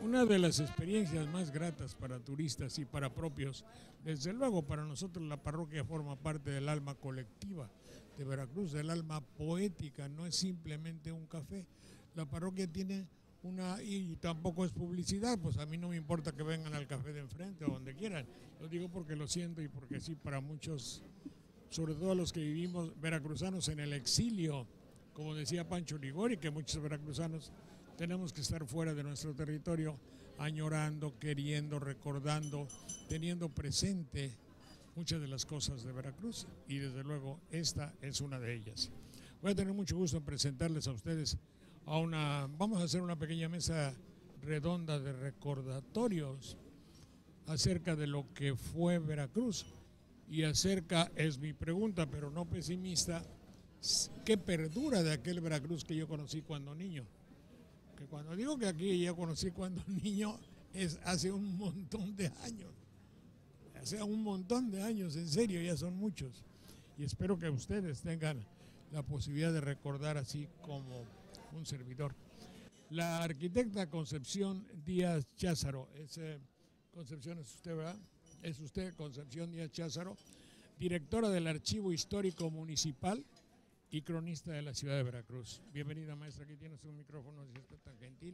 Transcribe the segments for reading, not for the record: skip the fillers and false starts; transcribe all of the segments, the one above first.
Una de las experiencias más gratas para turistas y para propios, desde luego para nosotros la parroquia forma parte del alma colectiva de Veracruz, del alma poética, no es simplemente un café. La parroquia tiene y tampoco es publicidad, pues a mí no me importa que vengan al café de enfrente o donde quieran, lo digo porque lo siento y porque sí, para muchos, sobre todo los que vivimos veracruzanos en el exilio, como decía Pancho Ligori, que muchos veracruzanos tenemos que estar fuera de nuestro territorio, añorando, queriendo, recordando, teniendo presente muchas de las cosas de Veracruz y desde luego esta es una de ellas. Voy a tener mucho gusto en presentarles a ustedes vamos a hacer una pequeña mesa redonda de recordatorios acerca de lo que fue Veracruz y acerca, es mi pregunta, pero no pesimista, ¿qué perdura de aquel Veracruz que yo conocí cuando niño? Que cuando digo que aquí yo conocí cuando niño es hace un montón de años. Hace un montón de años, en serio, ya son muchos. Y espero que ustedes tengan la posibilidad de recordar así como un servidor. La arquitecta Concepción Díaz Cházaro, Concepción es usted, ¿verdad? Es usted, Concepción Díaz Cházaro, directora del Archivo Histórico Municipal y cronista de la ciudad de Veracruz. Bienvenida, maestra, aquí tienes un micrófono, si está tan gentil.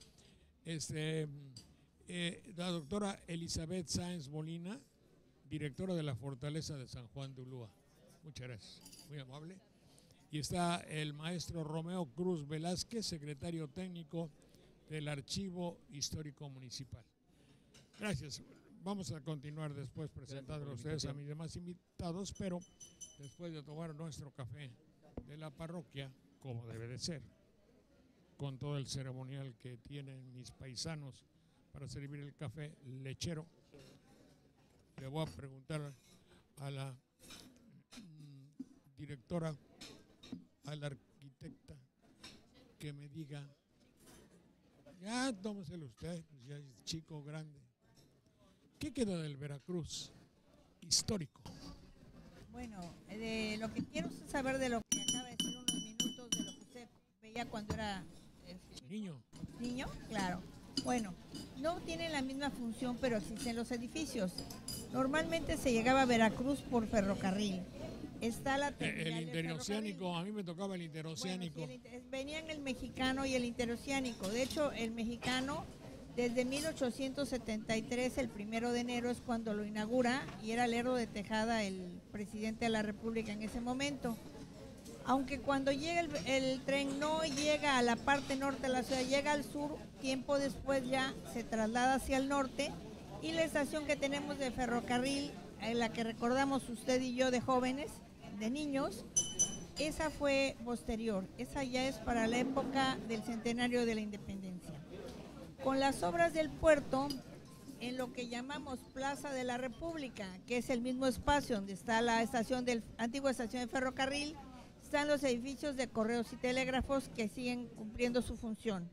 La doctora Elizabeth Sáenz Molina, directora de la Fortaleza de San Juan de Ulúa. Muchas gracias, muy amable. Y está el maestro Romeo Cruz Velázquez, secretario técnico del Archivo Histórico Municipal. Gracias. Vamos a continuar después presentando a ustedes a mis demás invitados, pero después de tomar nuestro café de la parroquia, como debe de ser, con todo el ceremonial que tienen mis paisanos para servir el café lechero, le voy a preguntar a la directora, a la arquitecta, que me diga, ya tómeselo usted, pues ya es chico o grande, ¿qué queda del Veracruz histórico? Bueno, lo que quiero saber de lo que acaba de decir unos minutos, de lo que usted veía cuando era niño. Niño, claro. Bueno, no tienen la misma función, pero existen los edificios. Normalmente se llegaba a Veracruz por ferrocarril. Está la terminal el interoceánico, a mí me tocaba el interoceánico. Bueno, sí, venían el mexicano y el interoceánico. De hecho, el mexicano, desde 1873, el 1 de enero es cuando lo inaugura, y era Lerdo de Tejada el presidente de la República en ese momento. Aunque cuando llega el tren no llega a la parte norte de la ciudad, llega al sur, tiempo después ya se traslada hacia el norte, y la estación que tenemos de ferrocarril, en la que recordamos usted y yo de jóvenes, de niños, esa fue posterior, esa ya es para la época del centenario de la independencia. Con las obras del puerto, en lo que llamamos Plaza de la República, que es el mismo espacio donde está la antigua estación de ferrocarril, están los edificios de correos y telégrafos que siguen cumpliendo su función.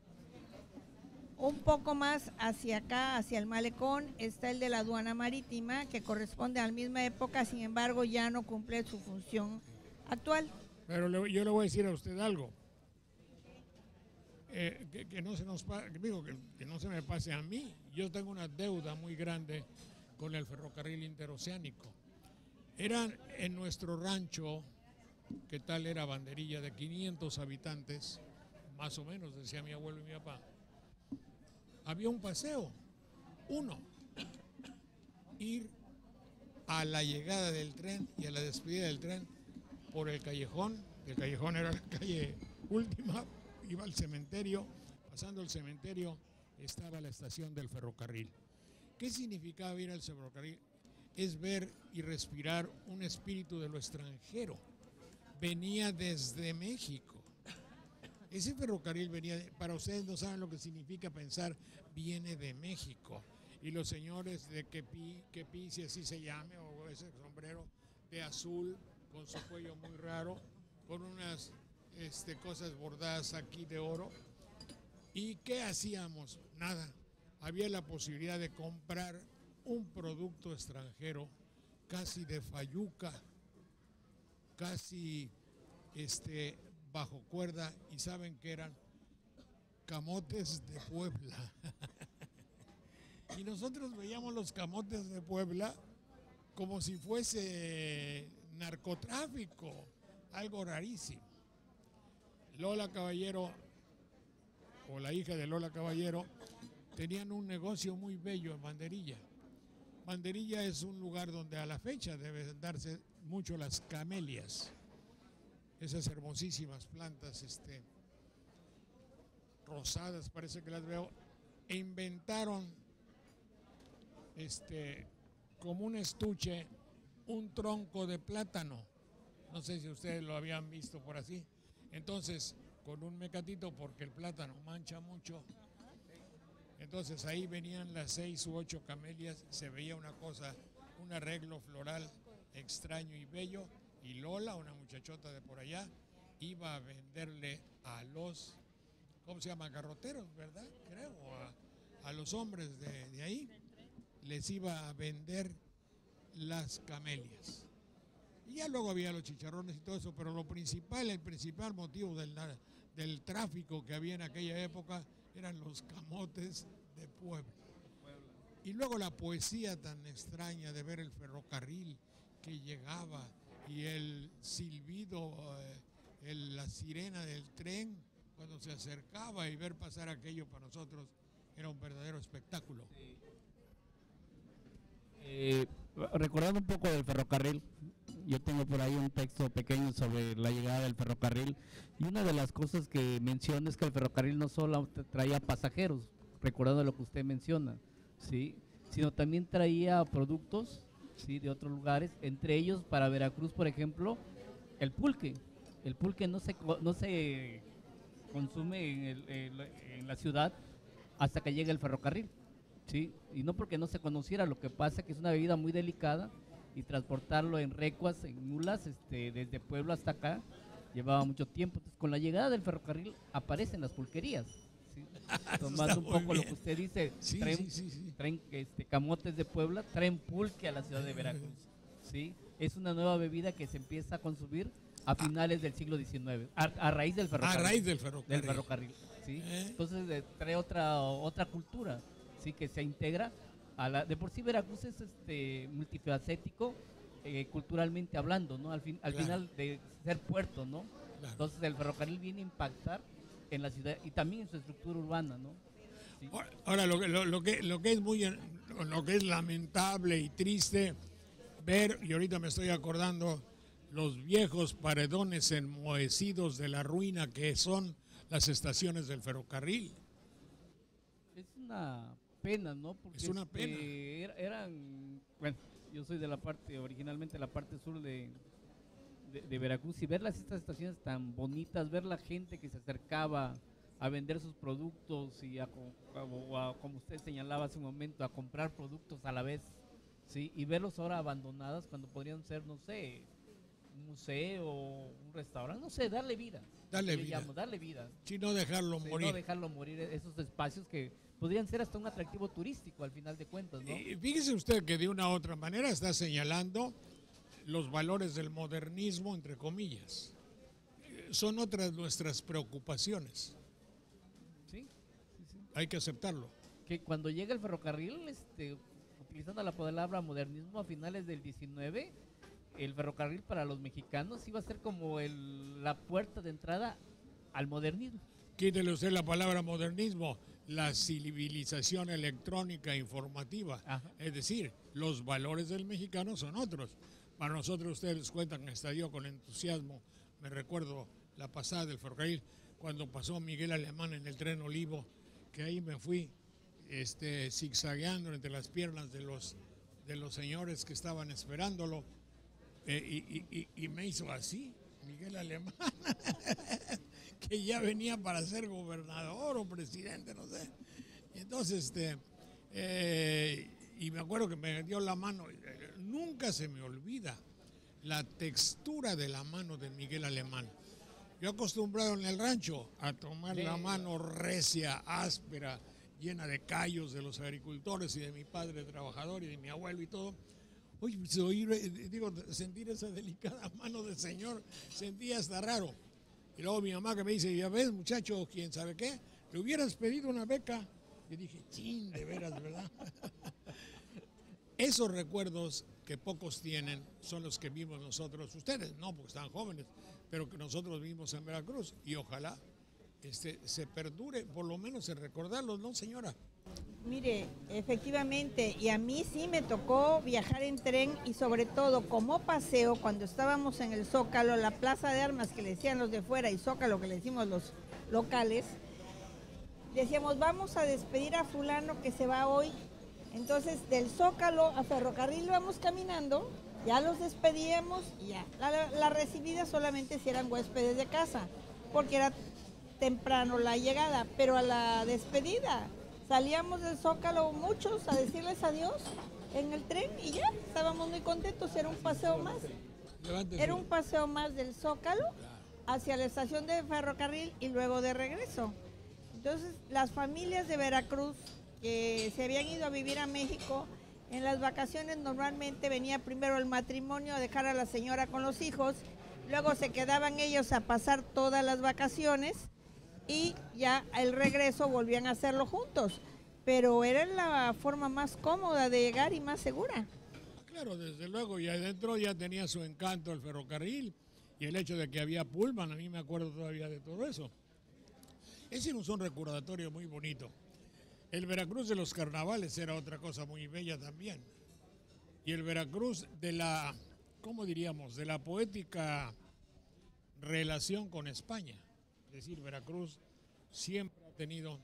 Un poco más hacia acá, hacia el malecón, está el de la aduana marítima, que corresponde a la misma época, sin embargo ya no cumple su función actual. Pero yo le voy a decir a usted algo, que no se nos digo que no se me pase a mí. Yo tengo una deuda muy grande con el ferrocarril interoceánico. Eran en nuestro rancho, que tal era Banderilla, de 500 habitantes, más o menos, decía mi abuelo y mi papá. Había un paseo, ir a la llegada del tren y a la despedida del tren por el callejón era la calle última, iba al cementerio, pasando el cementerio estaba la estación del ferrocarril. ¿Qué significaba ir al ferrocarril? Es ver y respirar un espíritu de lo extranjero. Venía desde México. Ese ferrocarril para ustedes no saben lo que significa pensar, viene de México. Y los señores de Quepí, si así se llame, o ese sombrero de azul, con su cuello muy raro, con unas cosas bordadas aquí de oro. ¿Y qué hacíamos? Nada. Había la posibilidad de comprar un producto extranjero, casi de fayuca, casi bajo cuerda, y saben que eran camotes de Puebla. Y nosotros veíamos los camotes de Puebla como si fuese narcotráfico, algo rarísimo. Lola Caballero, o la hija de Lola Caballero, tenían un negocio muy bello en Banderilla. Banderilla es un lugar donde a la fecha deben darse mucho las camelias, esas hermosísimas plantas rosadas, parece que las veo, e inventaron como un estuche, un tronco de plátano. No sé si ustedes lo habían visto por así. Entonces, con un mecatito, porque el plátano mancha mucho, entonces ahí venían las 6 u 8 camelias, se veía una cosa, un arreglo floral extraño y bello, y Lola, una muchachota de por allá, iba a venderle a los, ¿cómo se llama? Garroteros, ¿verdad? Creo, a los hombres de ahí, les iba a vender las camelias. Y ya luego había los chicharrones y todo eso, pero lo principal, el principal motivo del tráfico que había en aquella época eran los camotes de Puebla. Y luego la poesía tan extraña de ver el ferrocarril que llegaba y el silbido, la sirena del tren cuando se acercaba, y ver pasar aquello para nosotros era un verdadero espectáculo. Sí. Recordando un poco del ferrocarril, yo tengo por ahí un texto pequeño sobre la llegada del ferrocarril, y una de las cosas que menciona es que el ferrocarril no solo traía pasajeros, recordando lo que usted menciona, ¿sí?, sino también traía productos, ¿sí?, de otros lugares, entre ellos para Veracruz, por ejemplo, el pulque. El pulque no se consume en la ciudad hasta que llegue el ferrocarril. Sí, y no porque no se conociera, lo que pasa es que es una bebida muy delicada y transportarlo en recuas, en mulas, desde Puebla hasta acá, llevaba mucho tiempo. Entonces, con la llegada del ferrocarril aparecen las pulquerías, ¿sí? Tomando un poco lo que usted dice, sí, traen camotes de Puebla, traen pulque a la ciudad de Veracruz, ¿sí? Es una nueva bebida que se empieza a consumir a finales del siglo XIX, a raíz del ferrocarril. A raíz del ferrocarril. ¿Sí? Entonces trae otra cultura, sí, que se integra de por sí Veracruz es multifacético, culturalmente hablando, ¿no? Al final de ser puerto, ¿no? Claro. Entonces el ferrocarril viene a impactar en la ciudad y también en su estructura urbana, ¿no? ¿Sí? Ahora lo que es lamentable y triste ver, y ahorita me estoy acordando, los viejos paredones enmohecidos de la ruina que son las estaciones del ferrocarril. Es una pena, ¿no? Porque es una pena. Bueno, yo soy originalmente de la parte sur de Veracruz, y ver estas estaciones tan bonitas, ver la gente que se acercaba a vender sus productos y como usted señalaba hace un momento, a comprar productos a la vez, ¿sí? Y verlos ahora abandonadas cuando podrían ser, no sé, un museo, un restaurante, no sé, darle vida. Darle vida. Sí, no dejarlo morir. No dejarlo morir, esos espacios que podrían ser hasta un atractivo turístico al final de cuentas, ¿no? Y fíjese usted que de una u otra manera está señalando los valores del modernismo, entre comillas. Son otras nuestras preocupaciones. Sí. Hay que aceptarlo. Que cuando llega el ferrocarril, utilizando la palabra modernismo a finales del 19, el ferrocarril para los mexicanos iba a ser como la puerta de entrada al modernismo. Quítele usted la palabra modernismo, la civilización electrónica informativa. Ajá. Es decir, los valores del mexicano son otros. Para nosotros, ustedes cuentan que estalló con entusiasmo. Me recuerdo la pasada del ferrocarril, cuando pasó Miguel Alemán en el tren Olivo, que ahí me fui zigzagueando entre las piernas de los señores que estaban esperándolo. Y me hizo así, Miguel Alemán, que ya venía para ser gobernador o presidente, no sé. Y entonces, y me acuerdo que me dio la mano, nunca se me olvida la textura de la mano de Miguel Alemán. Yo acostumbrado en el rancho a tomar la mano recia, áspera, llena de callos de los agricultores y de mi padre trabajador y de mi abuelo y todo. Oye, sentir esa delicada mano del señor, sentía hasta raro. Y luego mi mamá que me dice, ya ves, muchacho, quién sabe qué, le hubieras pedido una beca Yo dije, chin, de veras, ¿verdad? Esos recuerdos que pocos tienen son los que vimos nosotros, ustedes no, porque están jóvenes, pero que nosotros vimos en Veracruz, y ojalá se perdure, por lo menos en recordarlos, ¿no, señora? Mire, efectivamente, y a mí sí me tocó viajar en tren y sobre todo como paseo cuando estábamos en el Zócalo, la Plaza de Armas que le decían los de fuera y Zócalo que le decimos los locales, decíamos vamos a despedir a fulano que se va hoy. Entonces del Zócalo a Ferrocarril vamos caminando, ya los despedíamos y ya. La recibida solamente si eran huéspedes de casa, porque era temprano la llegada, pero a la despedida salíamos del Zócalo muchos a decirles adiós en el tren y ya, estábamos muy contentos, era un paseo más. Era un paseo más del Zócalo hacia la estación de ferrocarril y luego de regreso. Entonces, las familias de Veracruz que se habían ido a vivir a México, en las vacaciones normalmente venía primero el matrimonio a dejar a la señora con los hijos, luego se quedaban ellos a pasar todas las vacaciones y ya el regreso volvían a hacerlo juntos, pero era la forma más cómoda de llegar y más segura. Claro, desde luego, y adentro ya tenía su encanto el ferrocarril y el hecho de que había Pullman, a mí me acuerdo todavía de todo eso. Ese es un recordatorio muy bonito. El Veracruz de los carnavales era otra cosa muy bella también. Y el Veracruz de la, ¿cómo diríamos?, de la poética relación con España. Es decir, Veracruz siempre ha tenido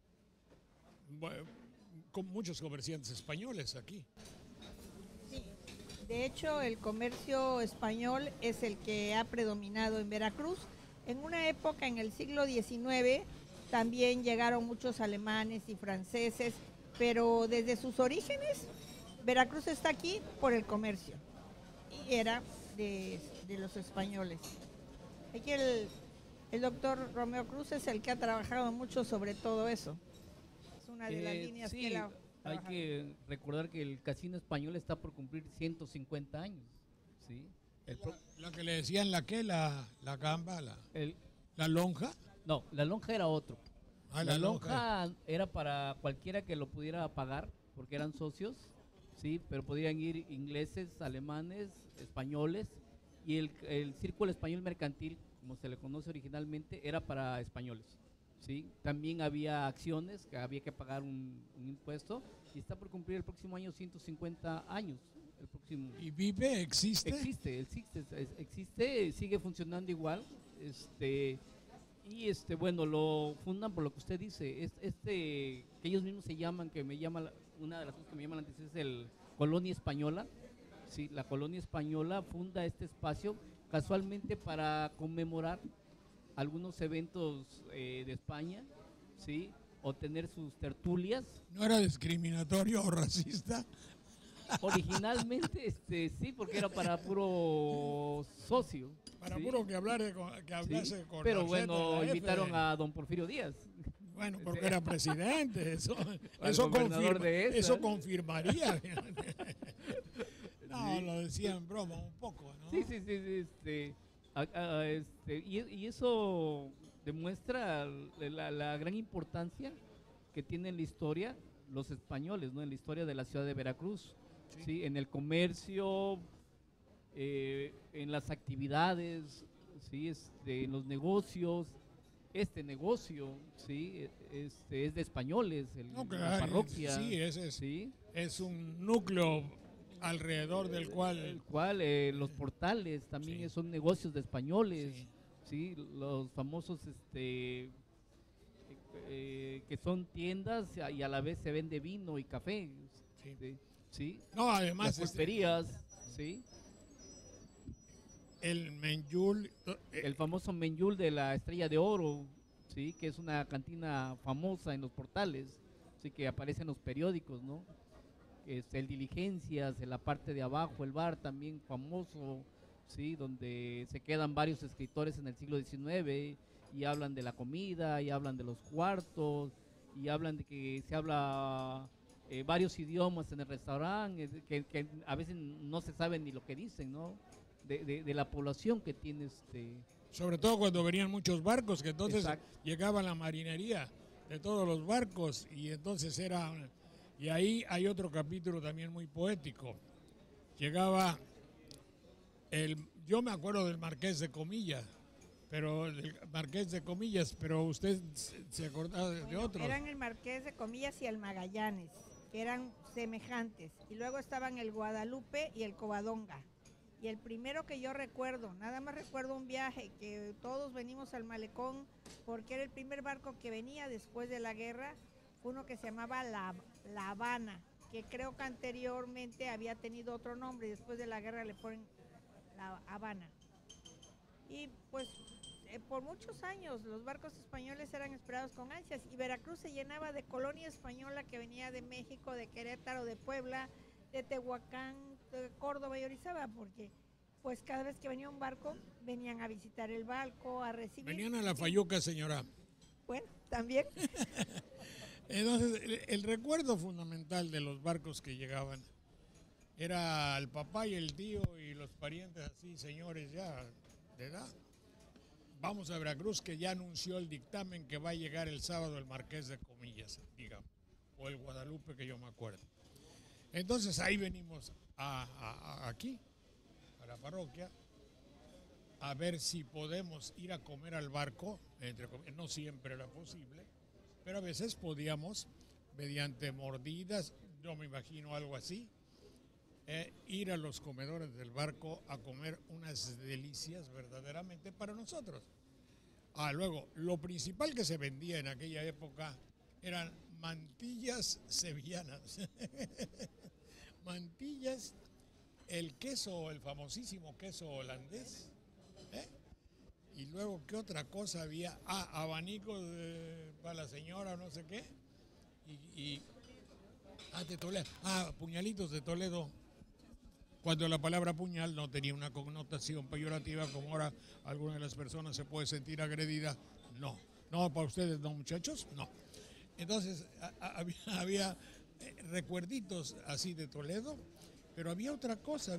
con muchos comerciantes españoles aquí. Sí, de hecho el comercio español es el que ha predominado en Veracruz. En una época, en el siglo XIX, también llegaron muchos alemanes y franceses, pero desde sus orígenes, Veracruz está aquí por el comercio y era de los españoles. Aquí el doctor Romeo Cruz es el que ha trabajado mucho sobre todo eso. Es una de las líneas sí, que él ha hay trabajado. que recordar que el casino español está por cumplir 150 años. ¿Sí? La que le decían la gamba, la lonja. No, la lonja era otro. Ah, la lonja era para cualquiera que lo pudiera pagar, porque eran socios, sí, pero podían ir ingleses, alemanes, españoles, y el Círculo Español Mercantil, como se le conoce originalmente, era para españoles, sí. También había acciones que había que pagar un impuesto, y está por cumplir el próximo año 150 años. El próximo. ¿Y vive? ¿Existe? Existe, sigue funcionando igual. Bueno, lo fundan por lo que usted dice, que ellos mismos se llaman, una de las cosas que me llama la atención es el Colonia Española. Sí, la Colonia Española funda este espacio casualmente para conmemorar algunos eventos de España, sí, o tener sus tertulias. ¿No era discriminatorio o racista? Originalmente, sí, porque era para puro socio. Para ¿sí? Puro que hablase con pero Rosetta, bueno, la invitaron F. a don Porfirio Díaz. Bueno, porque era presidente, eso eso confirmaría. No, lo decía en broma un poco, ¿no? Sí, y eso demuestra la gran importancia que tiene en la historia los españoles, ¿no? En la historia de la ciudad de Veracruz, ¿sí? En el comercio, en las actividades, ¿sí? En los negocios. Este negocio, ¿sí? Es de españoles, la parroquia. Sí, ¿sí? Es un núcleo alrededor del cual... Los portales también son negocios de españoles, ¿sí? Los famosos que son tiendas y a la vez se vende vino y café, ¿sí? No, además... Las pulperías, ¿sí? El Menyul... El famoso Menyul de la Estrella de Oro, ¿sí? Que es una cantina famosa en los portales, ¿sí? Que aparece en los periódicos, ¿no? El Diligencias, en la parte de abajo, el bar también famoso, ¿sí? Donde se quedan varios escritores en el siglo XIX y hablan de la comida, y hablan de los cuartos, y hablan de que se habla varios idiomas en el restaurante, que a veces no se sabe ni lo que dicen, ¿no? De la población que tiene Sobre todo cuando venían muchos barcos, que entonces Exacto. llegaba la marinería de todos los barcos, y entonces y ahí hay otro capítulo también muy poético. Llegaba yo me acuerdo del Marqués de Comillas, pero usted se acordaba de otros. Eran el Marqués de Comillas y el Magallanes, que eran semejantes, y luego estaban el Guadalupe y el Covadonga. Y el primero que yo recuerdo, nada más recuerdo un viaje que todos venimos al malecón, porque era el primer barco que venía después de la guerra, fue uno que se llamaba La Habana, que creo que anteriormente había tenido otro nombre, y después de la guerra le ponen La Habana. Y pues por muchos años los barcos españoles eran esperados con ansias, y Veracruz se llenaba de colonia española que venía de México, de Querétaro, de Puebla, de Tehuacán, de Córdoba y Orizaba, porque pues cada vez que venía un barco venían a visitar el barco, a recibir. Venían a la Fayuca, señora. Bueno, también. Entonces, el recuerdo fundamental de los barcos que llegaban era el papá y el tío y los parientes así, señores ya de edad. Vamos a Veracruz, que ya anunció el dictamen que va a llegar el sábado el Marqués de Comillas, digamos, o el Guadalupe, que yo me acuerdo. Entonces ahí venimos aquí, a la parroquia, a ver si podemos ir a comer al barco, no siempre era posible, pero a veces podíamos, mediante mordidas, yo me imagino algo así, ir a los comedores del barco a comer unas delicias verdaderamente para nosotros. Luego, lo principal que se vendía en aquella época eran mantillas sevillanas. Mantillas, el queso, el famosísimo queso holandés. Y luego, ¿qué otra cosa había? Abanicos para la señora, no sé qué. De Toledo. Puñalitos de Toledo. Cuando la palabra puñal no tenía una connotación peyorativa, como ahora alguna de las personas se puede sentir agredida. No, para ustedes no, muchachos, no. Entonces había recuerditos así de Toledo, pero había otra cosa,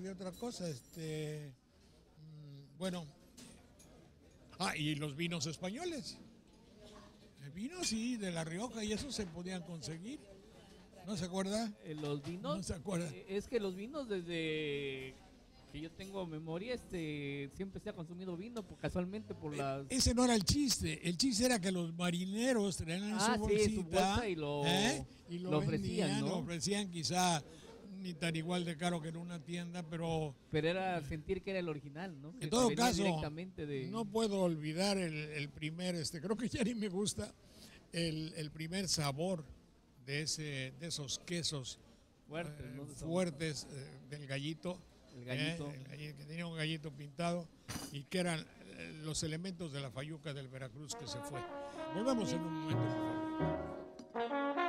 y los vinos españoles. El vino, sí, de La Rioja, y eso se podían conseguir. ¿No se acuerda? Los vinos. No se acuerda. Es que los vinos, desde que yo tengo memoria, siempre se ha consumido vino, casualmente por las. Ese no era el chiste. El chiste era que los marineros traían su bolsita, su bolsa y lo ofrecían, ¿no? Lo ofrecían quizá ni tan igual de caro que en una tienda, pero era sentir que era el original, ¿no? En todo caso, no puedo olvidar el primer, creo que ya ni me gusta, el primer sabor de esos quesos fuertes, ¿no? Fuertes del gallito. El gallito. Que tenía un gallito pintado y que eran los elementos de la Fayuca del Veracruz que se fue. Volvamos en un momento, por favor.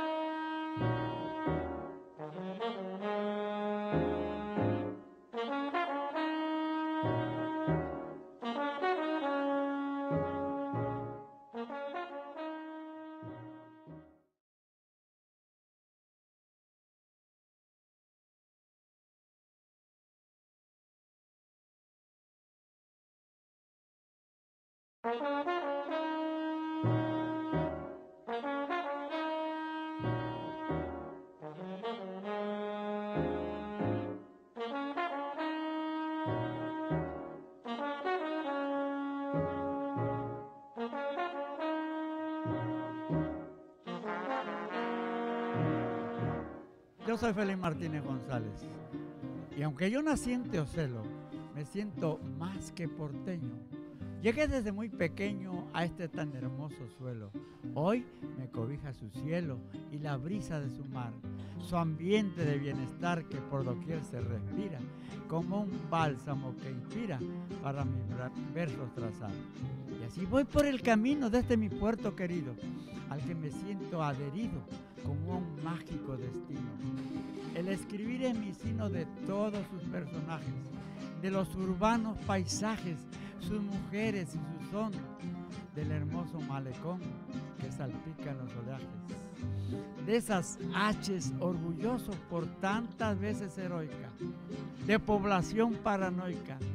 Yo soy Félix Martínez González y aunque yo nací en Teocelo, me siento más que porteño. Llegué desde muy pequeño a este tan hermoso suelo. Hoy me cobija su cielo y la brisa de su mar, su ambiente de bienestar que por doquier se respira, como un bálsamo que inspira para mis versos trazar. Y así voy por el camino desde mi puerto querido, al que me siento adherido como a un mágico destino. El escribir es mi sino de todos sus personajes, de los urbanos paisajes, sus mujeres y su son, del hermoso malecón que salpica los oleajes, de esas haches orgullosos por tantas veces heroica, de población paranoica,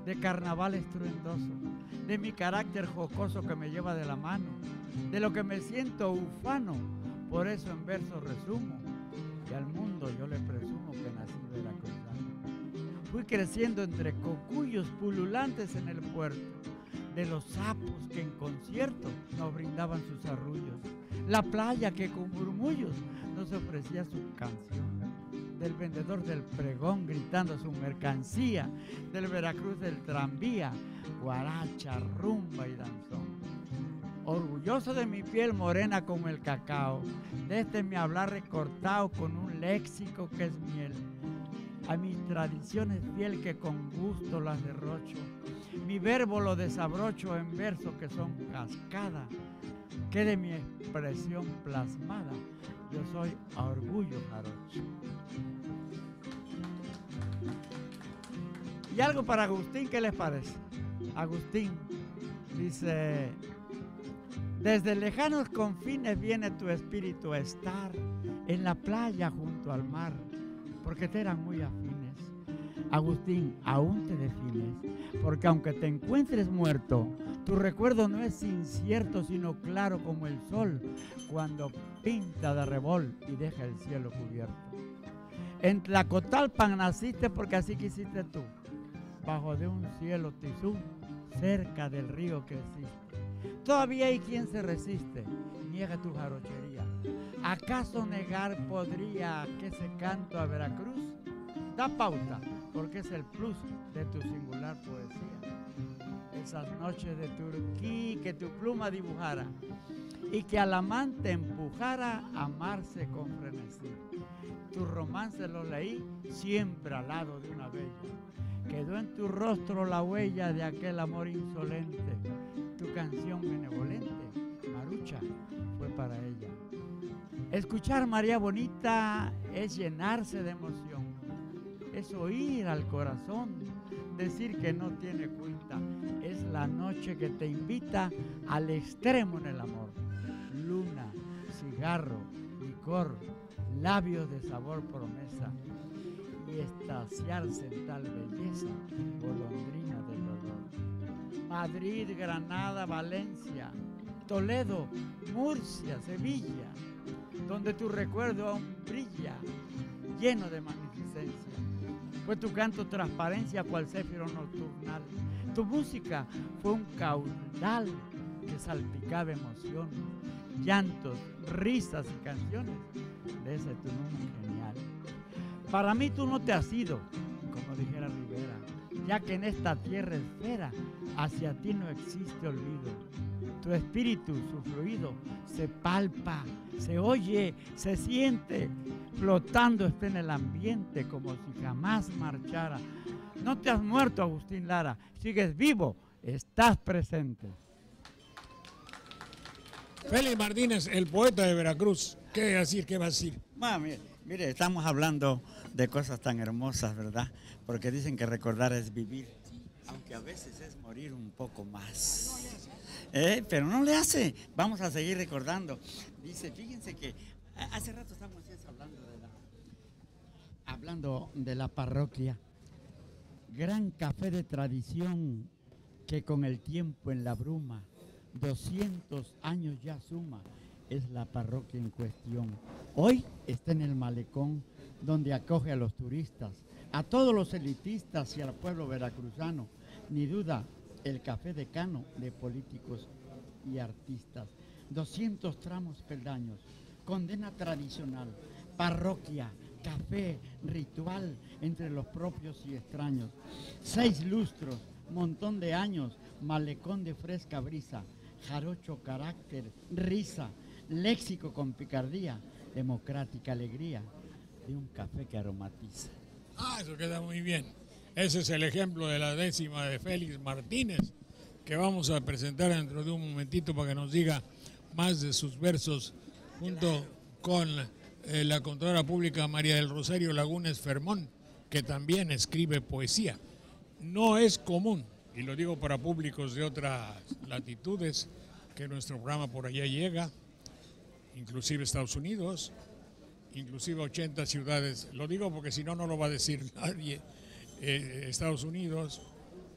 de carnaval estruendoso, de mi carácter jocoso que me lleva de la mano, de lo que me siento ufano, por eso en versos resumo, y al mundo yo le presumo que nací veracruzano. Fui creciendo entre cocuyos pululantes en el puerto, de los sapos que en concierto nos brindaban sus arrullos, la playa que con murmullos nos ofrecía su canción, del vendedor del pregón gritando su mercancía, del Veracruz del tranvía, guaracha, rumba y danzón. Orgulloso de mi piel morena como el cacao, de este mi hablar recortado con un léxico que es miel, a mis tradiciones fiel que con gusto las derrocho, mi verbo lo desabrocho en versos que son cascada, que de mi expresión plasmada yo soy a orgullo jarocho. Y algo para Agustín, ¿qué les parece? Agustín dice: desde lejanos confines viene tu espíritu a estar en la playa junto al mar, porque te eran muy afines. Agustín, aún te defines, porque aunque te encuentres muerto, tu recuerdo no es incierto, sino claro como el sol, cuando pinta de rebol y deja el cielo cubierto. En Tlacotalpan naciste porque así quisiste tú, bajo de un cielo tizú, cerca del río que existe. Todavía hay quien se resiste, niega tu jarochería. ¿Acaso negar podría que ese canto a Veracruz da pauta? Porque es el plus de tu singular poesía. Esas noches de Turquí que tu pluma dibujara y que al amante empujara a amarse con frenesí. Tu romance lo leí siempre al lado de una bella. Quedó en tu rostro la huella de aquel amor insolente. Tu canción benevolente, Marucha, fue para ella. Escuchar María Bonita es llenarse de emoción, es oír al corazón decir que no tiene cuenta, es la noche que te invita al extremo en el amor. Luna, cigarro, licor, labios de sabor promesa, y extasiarse en tal belleza, golondrina del dolor. Madrid, Granada, Valencia, Toledo, Murcia, Sevilla, donde tu recuerdo aún brilla, lleno de magnificencia. Fue tu canto transparencia cual céfiro nocturnal. Tu música fue un caudal que salpicaba emoción, llantos, risas y canciones de ese tu nombre genial. Para mí tú no te has ido, como dijera Rivera, ya que en esta tierra esfera hacia ti no existe olvido. Tu espíritu, su fluido, se palpa, se oye, se siente, flotando está en el ambiente como si jamás marchara. No te has muerto, Agustín Lara, sigues vivo, estás presente. Félix Martínez, el poeta de Veracruz, ¿qué decir? ¿Qué va a decir? Mire, estamos hablando de cosas tan hermosas, ¿verdad? Porque dicen que recordar es vivir, aunque a veces es morir un poco más. Pero no le hace. Vamos a seguir recordando. Dice, fíjense que hace rato estamos hablando de la parroquia. Gran café de tradición que con el tiempo en la bruma, 200 años ya suma, es la parroquia en cuestión. Hoy está en el malecón, donde acoge a los turistas, a todos los elitistas y al pueblo veracruzano. Ni duda, el café decano de políticos y artistas. 200 tramos peldaños, condena tradicional, parroquia, café, ritual entre los propios y extraños. 6 lustros, montón de años, malecón de fresca brisa, jarocho carácter, risa, léxico con picardía, democrática alegría de un café que aromatiza. Eso queda muy bien. Ese es el ejemplo de la 10ª de Félix Martínez, que vamos a presentar dentro de un momentito para que nos diga más de sus versos, junto con la contadora pública María del Rosario Lagunes Fermón, que también escribe poesía. No es común, y lo digo para públicos de otras latitudes, que nuestro programa por allá llega, inclusive Estados Unidos, inclusive 80 ciudades. Lo digo porque si no, no lo va a decir nadie. Estados Unidos,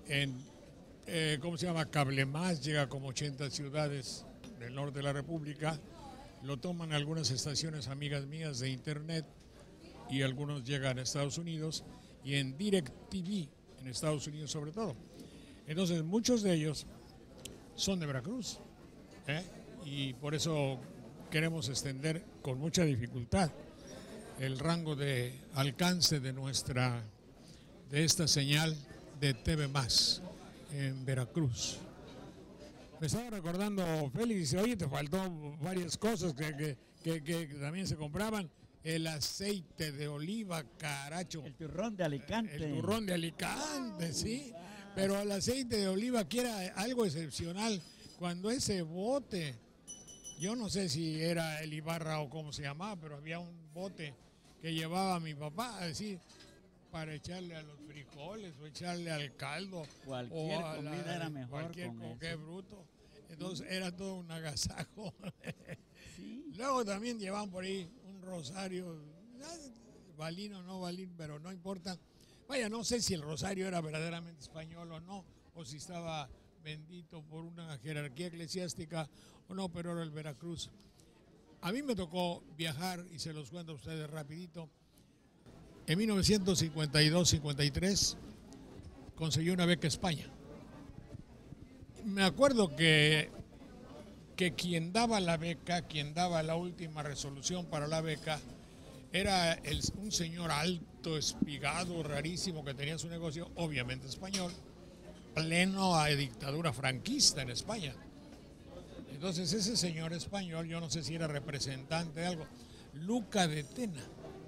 en, ¿cómo se llama? Cable Más, llega como 80 ciudades del norte de la República. Lo toman algunas estaciones amigas mías de internet y algunos llegan a Estados Unidos y en DirecTV, en Estados Unidos sobre todo. Entonces muchos de ellos son de Veracruz, y por eso queremos extender con mucha dificultad el rango de alcance de esta señal de TV Más en Veracruz. Me estaba recordando, Félix, dice, oye, te faltó varias cosas que también se compraban. El aceite de oliva, caracho. El turrón de Alicante. El turrón de Alicante, sí. Pero el aceite de oliva, que era algo excepcional, cuando ese bote, yo no sé si era el Ibarra o cómo se llamaba, pero había un bote que llevaba mi papá, así, para echarle a los frijoles o echarle al caldo. Cualquier comida era mejor cualquier con eso. qué bruto. Entonces era todo un agasajo. Sí. Luego también llevaban por ahí un rosario, balín o no balín, pero no importa. Vaya, no sé si el rosario era verdaderamente español o no, o si estaba bendito por una jerarquía eclesiástica o no, pero era el Veracruz. A mí me tocó viajar, y se los cuento a ustedes rapidito. En 1952-53 conseguí una beca a España. Me acuerdo que quien daba la beca, quien daba la última resolución para la beca, era un señor alto, espigado, rarísimo, que tenía su negocio, obviamente español, pleno a dictadura franquista en España. Entonces ese señor español, yo no sé si era representante de algo, Luca de Tena.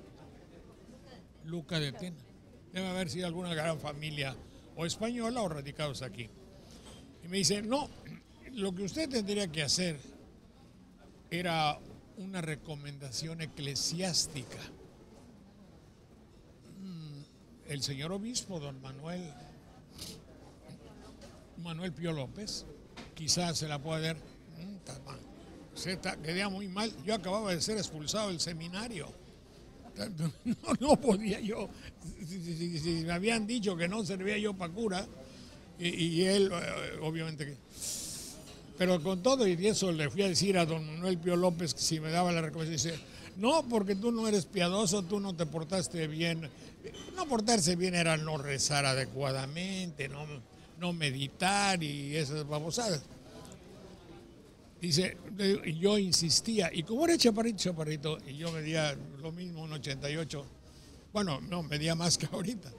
Debe haber sido alguna gran familia o española o radicados aquí. Y me dice, no, lo que usted tendría que hacer era una recomendación eclesiástica. El señor obispo, don Manuel Pío López, quizás se la pueda dar. Quedé muy mal. Yo acababa de ser expulsado del seminario. No podía yo. Si me habían dicho que no servía yo para cura, y él, obviamente que. Pero con todo y eso le fui a decir a don Manuel Pío López que si me daba la recomendación, dice, no, porque tú no eres piadoso, tú no te portaste bien. No portarse bien era no rezar adecuadamente, no meditar y esas babosadas. Dice, yo insistía, y como era chaparrito, y yo medía lo mismo, un 88, bueno, no, medía más que ahorita.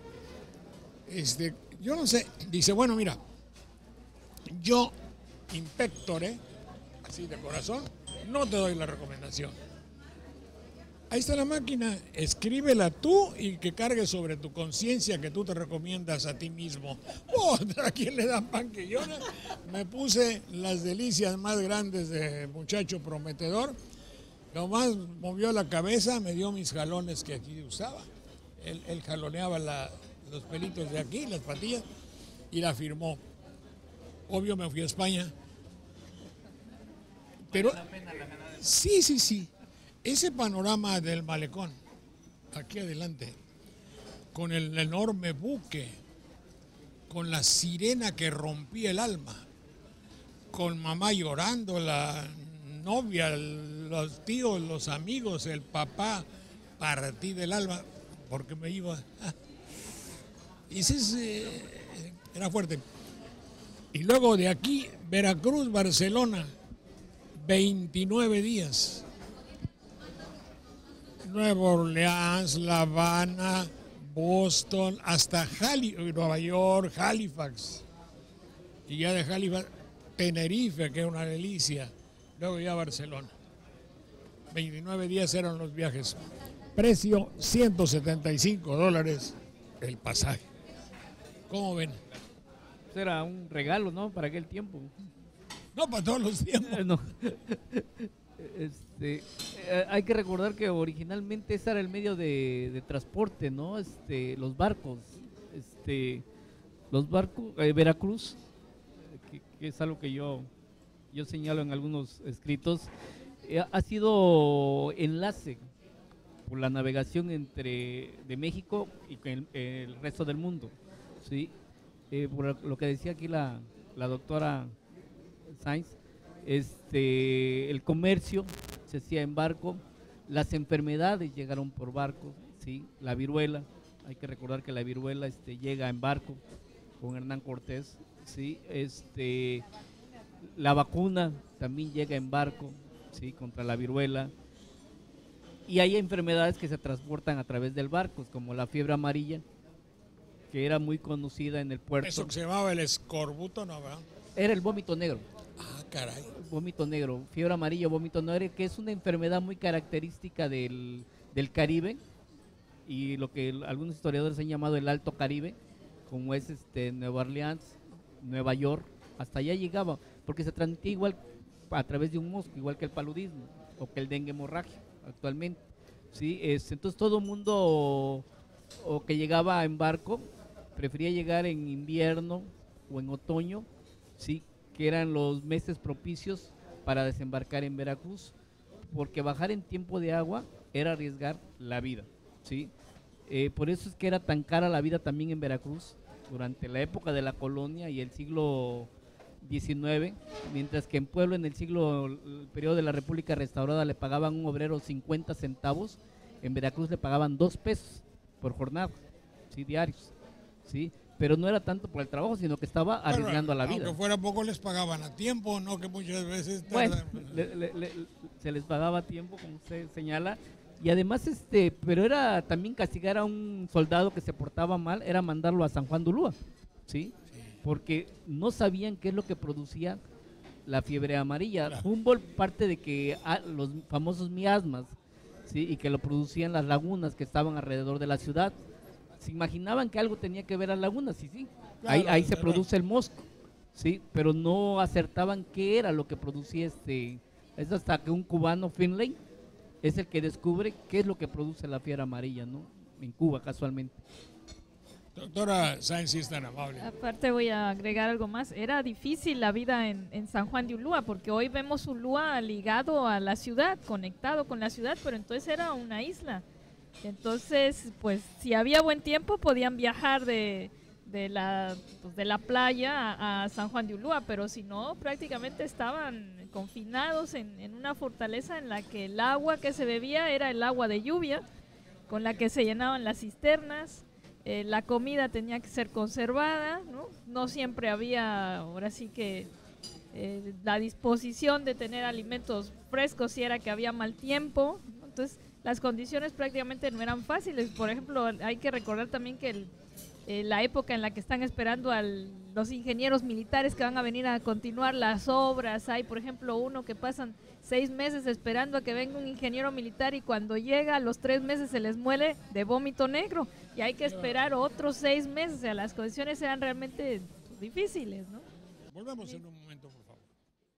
Yo no sé, dice, bueno, mira, yo, impectore, así de corazón, no te doy la recomendación. Ahí está la máquina, escríbela tú y que cargue sobre tu conciencia que tú te recomiendas a ti mismo. ¿A quién le dan pan que yo? Me puse las delicias más grandes de muchacho prometedor. Nomás movió la cabeza, me dio mis jalones que aquí usaba. Él jaloneaba los pelitos de aquí, las patillas, y la firmó. Obvio me fui a España. Pero sí. Ese panorama del malecón, aquí adelante, con el enorme buque, con la sirena que rompía el alma, con mamá llorando, la novia, los tíos, los amigos, el papá, partí del alma, porque me iba. Y era fuerte. Y luego de aquí, Veracruz, Barcelona, 29 días. Nueva Orleans, La Habana, Boston, hasta Nueva York, Halifax. Y ya de Halifax, Tenerife, que es una delicia. Luego ya Barcelona. 29 días eran los viajes. Precio $175 el pasaje. ¿Cómo ven? Era un regalo, ¿no? Para aquel tiempo. No, para todos los tiempos. No. Hay que recordar que originalmente ese era el medio de transporte, ¿no? Los barcos. Veracruz, que es algo que yo señalo en algunos escritos, ha sido enlace por la navegación de México y con el resto del mundo, ¿sí? por lo que decía aquí la doctora Sainz, el comercio se hacía en barco, las enfermedades llegaron por barco, ¿sí? La viruela, hay que recordar que la viruela llega en barco con Hernán Cortés, ¿sí? La vacuna también llega en barco, ¿sí? Contra la viruela. Y hay enfermedades que se transportan a través del barco, como la fiebre amarilla, que era muy conocida en el puerto. Eso que se llamaba el escorbuto, ¿no? ¿Verdad? Era el vómito negro. Ah, caray. Vómito negro, fiebre amarilla, vómito negro, que es una enfermedad muy característica del Caribe, y lo que algunos historiadores han llamado el Alto Caribe, como es Nueva Orleans, Nueva York, hasta allá llegaba, porque se transmitía igual a través de un mosco, igual que el paludismo o que el dengue hemorrágico actualmente, ¿sí? Entonces todo el mundo o que llegaba en barco prefería llegar en invierno o en otoño, ¿sí? Que eran los meses propicios para desembarcar en Veracruz, porque bajar en tiempo de agua era arriesgar la vida, ¿sí? Por eso es que era tan cara la vida también en Veracruz durante la época de la colonia y el siglo XIX, mientras que en Puebla en el periodo de la República Restaurada le pagaban un obrero 50 centavos, en Veracruz le pagaban 2 pesos por jornada, ¿sí? Diarios, ¿sí? Pero no era tanto por el trabajo, sino que estaba arriesgando la vida. Aunque fuera poco les pagaban a tiempo, ¿no? Que muchas veces bueno, se les pagaba a tiempo, como usted señala, y además, pero era también castigar a un soldado que se portaba mal, era mandarlo a San Juan de Ulúa, ¿sí? Porque no sabían qué es lo que producía la fiebre amarilla. Claro. Humboldt parte de que los famosos miasmas, ¿sí? Y que lo producían las lagunas que estaban alrededor de la ciudad. Se imaginaban que algo tenía que ver a lagunas, sí. Claro, ahí se produce el mosco, ¿sí? Pero no acertaban qué era lo que producía es hasta que un cubano, Finlay, es el que descubre qué es lo que produce la fiebre amarilla, ¿no? En Cuba, casualmente. Doctora Sainz, si es tan amable. Aparte voy a agregar algo más. Era difícil la vida en San Juan de Ulúa, porque hoy vemos Ulúa ligado a la ciudad, conectado con la ciudad, pero entonces era una isla. Entonces, pues si había buen tiempo podían viajar de la playa a San Juan de Ulúa, pero si no, prácticamente estaban confinados en una fortaleza en la que el agua que se bebía era el agua de lluvia, con la que se llenaban las cisternas. La comida tenía que ser conservada, ¿no? No siempre había, ahora sí que la disposición de tener alimentos frescos si era que había mal tiempo, ¿no? Entonces las condiciones prácticamente no eran fáciles. Por ejemplo, hay que recordar también que la época en la que están esperando a los ingenieros militares que van a venir a continuar las obras, hay por ejemplo uno que pasan 6 meses esperando a que venga un ingeniero militar y cuando llega a los 3 meses se les muere de vómito negro y hay que esperar otros 6 meses. O sea, las condiciones eran realmente difíciles, ¿no? Volvemos en un momento, por favor.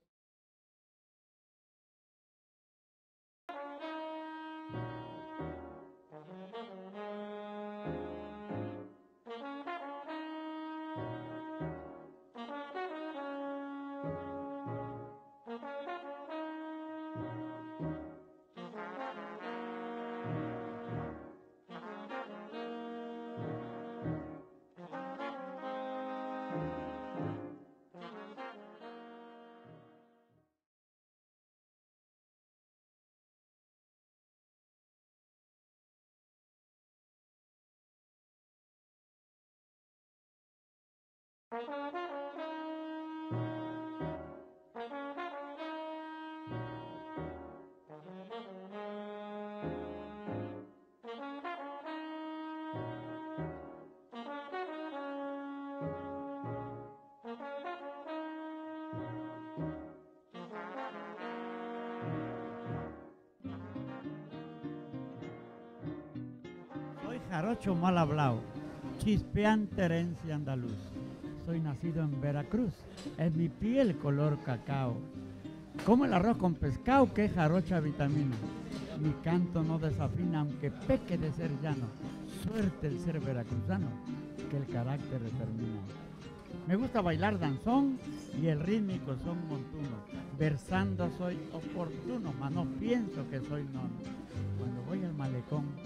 Soy jarocho mal hablado, chispeante herencia andaluz. Soy nacido en Veracruz, es mi piel color cacao. Como el arroz con pescado, que es jarocha vitamina. Mi canto no desafina, aunque peque de ser llano. Suerte el ser veracruzano, que el carácter determina. Me gusta bailar danzón y el rítmico son montuno. Versando soy oportuno, mas no pienso que soy nono. Cuando voy al malecón,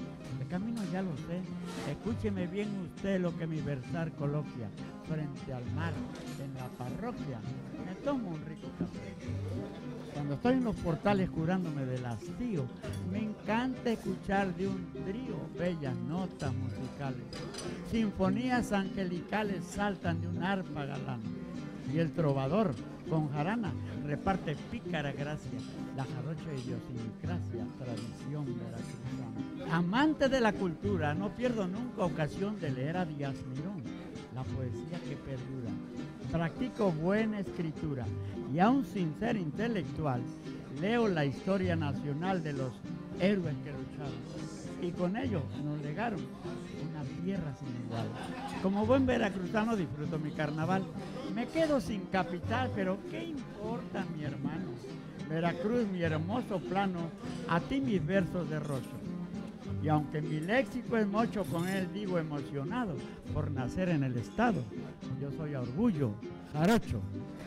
El camino ya lo sé. Escúcheme bien usted lo que mi versar coloquia. Frente al mar, en la parroquia, me tomo un rico café. Cuando estoy en los portales curándome del hastío, me encanta escuchar de un trío bellas notas musicales. Sinfonías angelicales saltan de un arpa galán. Y el trovador, con jarana, reparte pícara gracia, la jarocha idiosincrasia, tradición veracruzana. Amante de la cultura, no pierdo nunca ocasión de leer a Díaz Mirón, la poesía que perdura. Practico buena escritura y aún sin ser intelectual, leo la historia nacional de los héroes que lucharon y con ello nos legaron una tierra sin igual. Como buen veracruzano disfruto mi carnaval. Me quedo sin capital, pero ¿qué importa, mi hermano? Veracruz, mi hermoso plano, a ti mis versos derrocho. Y aunque mi léxico es mocho, con él digo emocionado por nacer en el estado. Yo soy a orgullo jarocho.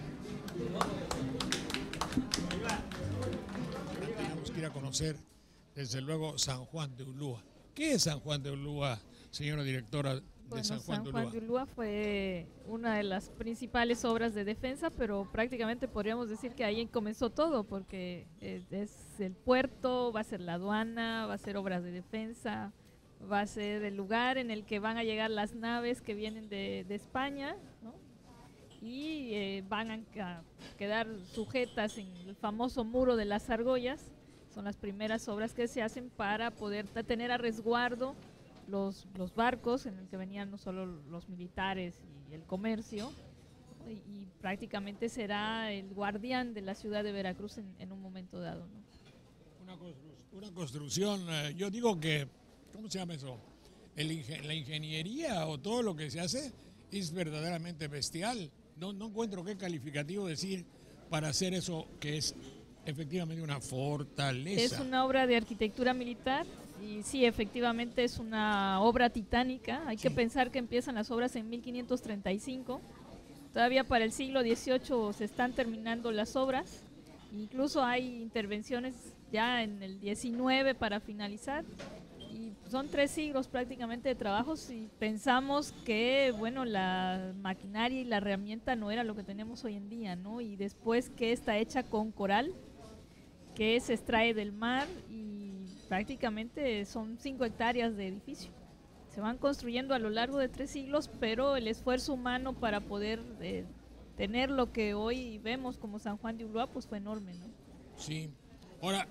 Tenemos que ir a conocer, desde luego, San Juan de Ulúa. ¿Qué es San Juan de Ulúa, señora directora de Bueno, San Juan de Ulúa? San Juan de Ulúa fue una de las principales obras de defensa, pero prácticamente podríamos decir que ahí comenzó todo, porque es el puerto, va a ser la aduana, va a ser obras de defensa, va a ser el lugar en el que van a llegar las naves que vienen de España, ¿no? Y van a quedar sujetas en el famoso muro de las argollas. Son las primeras obras que se hacen para poder tener a resguardo los barcos en el que venían no solo los militares y el comercio, ¿no? y prácticamente será el guardián de la ciudad de Veracruz en un momento dado, ¿no? Una construcción, yo digo que, ¿cómo se llama eso? La ingeniería o todo lo que se hace es verdaderamente bestial. No encuentro qué calificativo decir para hacer eso que es efectivamente una fortaleza. Es una obra de arquitectura militar y sí, efectivamente es una obra titánica. Hay que pensar que empiezan las obras en 1535. Todavía para el siglo XVIII se están terminando las obras. Incluso hay intervenciones ya en el XIX para finalizar. Y son 3 siglos prácticamente de trabajos y pensamos que, bueno, la maquinaria y la herramienta no era lo que tenemos hoy en día, ¿no? Y después que está hecha con coral, que se extrae del mar, y prácticamente son 5 hectáreas de edificio. Se van construyendo a lo largo de 3 siglos, pero el esfuerzo humano para poder tener lo que hoy vemos como San Juan de Ulúa, pues fue enorme, ¿no? Sí. Ahora,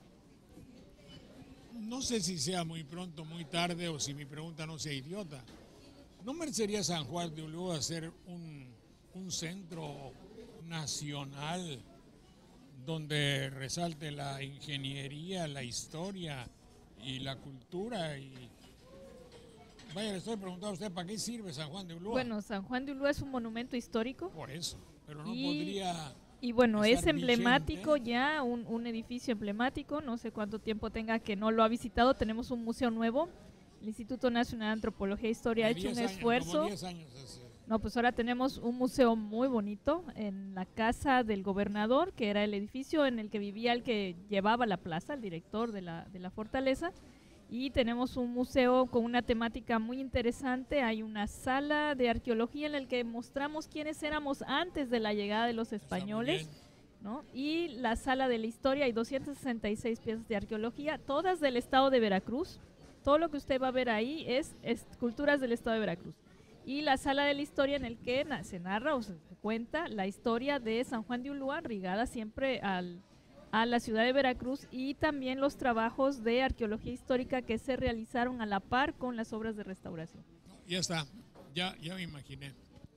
no sé si sea muy pronto, muy tarde, o si mi pregunta no sea idiota. ¿No merecería San Juan de Ulúa ser un centro nacional donde resalte la ingeniería, la historia y la cultura? Y vaya, le estoy preguntando a usted, ¿para qué sirve San Juan de Ulúa? Bueno, San Juan de Ulúa es un monumento histórico. Por eso, pero no podría... Y bueno, es estar emblemático vigente. ya, un edificio emblemático, no sé cuánto tiempo tenga que no lo ha visitado. Tenemos un museo nuevo, el Instituto Nacional de Antropología e Historia ha hecho un esfuerzo. Como 10 años hace. No, pues ahora tenemos un museo muy bonito en la casa del gobernador, que era el edificio en el que vivía el que llevaba la plaza, el director de la fortaleza. Y tenemos un museo con una temática muy interesante. Hay una sala de arqueología en la que mostramos quiénes éramos antes de la llegada de los españoles, ¿no? Y la sala de la historia, hay 266 piezas de arqueología, todas del estado de Veracruz. Todo lo que usted va a ver ahí es esculturas del estado de Veracruz. Y la sala de la historia en el que se narra o se cuenta la historia de San Juan de Ulúa, ligada siempre a la ciudad de Veracruz, y también los trabajos de arqueología histórica que se realizaron a la par con las obras de restauración. Ya está, ya me imaginé.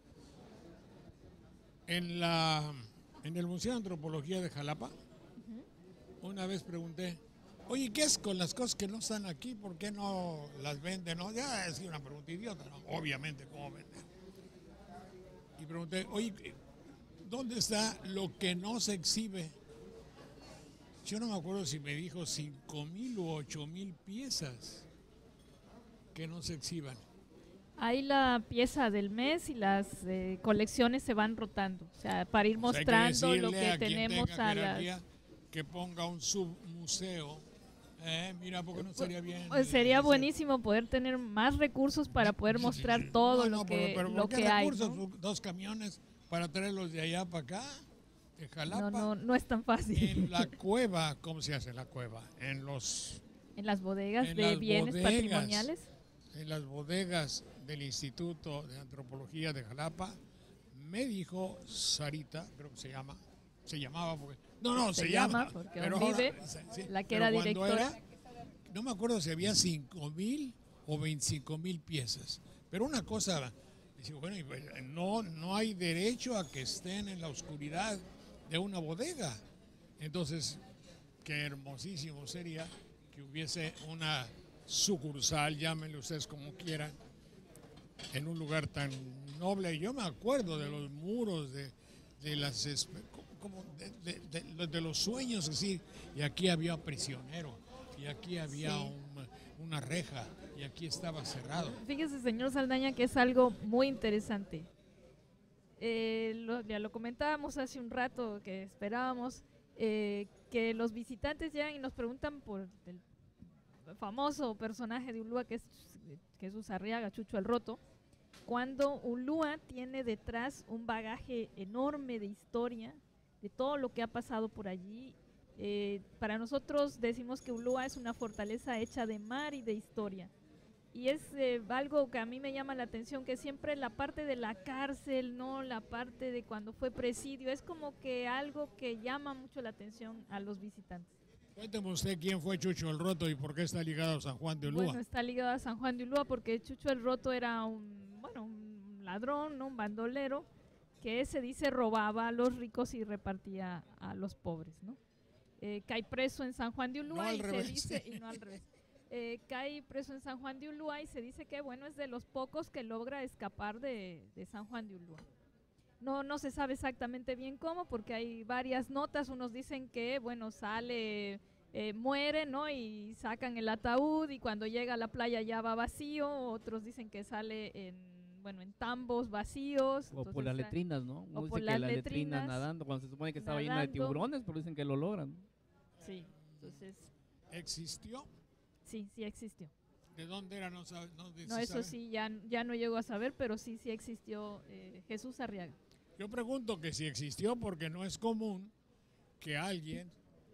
En el Museo de Antropología de Jalapa, una vez pregunté, oye, ¿qué es con las cosas que no están aquí? ¿Por qué no las venden? ¿No? Ya es una pregunta idiota, ¿no? Obviamente, ¿cómo vender? Y pregunté, oye, ¿dónde está lo que no se exhibe? Yo no me acuerdo si me dijo 5,000 u 8,000 piezas que no se exhiban. Hay la pieza del mes y las colecciones se van rotando, o sea, para ir O sea, hay mostrando lo decirle que a quien tenemos tenga a jerarquía las... que ponga un submuseo Mira, porque no sería bien. Pues sería buenísimo poder tener más recursos para poder mostrar todo lo que, pero lo ¿por qué que hay. recursos? ¿No? 2 camiones para traerlos de allá para acá, de Jalapa. No es tan fácil. En la cueva, ¿cómo se hace en la cueva? En las bodegas en de las bienes bodegas. patrimoniales. En las bodegas del Instituto de Antropología de Jalapa, me dijo Sarita, creo que se llamaba porque... No, se llama. Porque pero aún vive, ahora, sí, la que pero era cuando directora. no me acuerdo si había 5,000 o 25,000 piezas. Pero una cosa, digo, bueno, no hay derecho a que estén en la oscuridad de una bodega. Entonces, qué hermosísimo sería que hubiese una sucursal, llámenle ustedes como quieran, en un lugar tan noble. Y yo me acuerdo de los muros, de los sueños, así, y aquí había prisionero, y aquí había una reja, y aquí estaba cerrado. Fíjese, señor Saldaña, que es algo muy interesante. Ya lo comentábamos hace un rato, que esperábamos que los visitantes llegan y nos preguntan por el famoso personaje de Ulúa, que es Jesús Arriaga, Chucho el Roto, cuando Ulúa tiene detrás un bagaje enorme de historia, de todo lo que ha pasado por allí. Para nosotros decimos que Ulúa es una fortaleza hecha de mar y de historia. Y es algo que a mí me llama la atención, que siempre la parte de la cárcel, no la parte de cuando fue presidio, es como que algo que llama mucho la atención a los visitantes. Cuénteme usted quién fue Chucho el Roto y por qué está ligado a San Juan de Ulúa. Bueno, está ligado a San Juan de Ulúa porque Chucho el Roto era un ladrón, ¿no? Un bandolero, que se dice robaba a los ricos y repartía a los pobres, ¿no? Cae preso en San Juan de Ulúa No y al revés. se dice, y no al revés. Cae preso en San Juan de Ulúa y se dice que, bueno, es de los pocos que logra escapar de San Juan de Ulúa. No se sabe exactamente bien cómo, porque hay varias notas. Unos dicen que, bueno, sale, muere, ¿no? Y sacan el ataúd y cuando llega a la playa ya va vacío. Otros dicen que sale en tambos vacíos. O por las letrinas, ¿no? Uno dice por que las las letrinas letrinas, nadando, cuando se supone que estaba llena de nadando. tiburones, pero dicen que lo logran. Sí, entonces, ¿Existió? sí existió. ¿De dónde era? No, se No, eso sabe. sí, ya no llego a saber, pero sí existió Jesús Arriaga. Yo pregunto que si existió porque no es común que alguien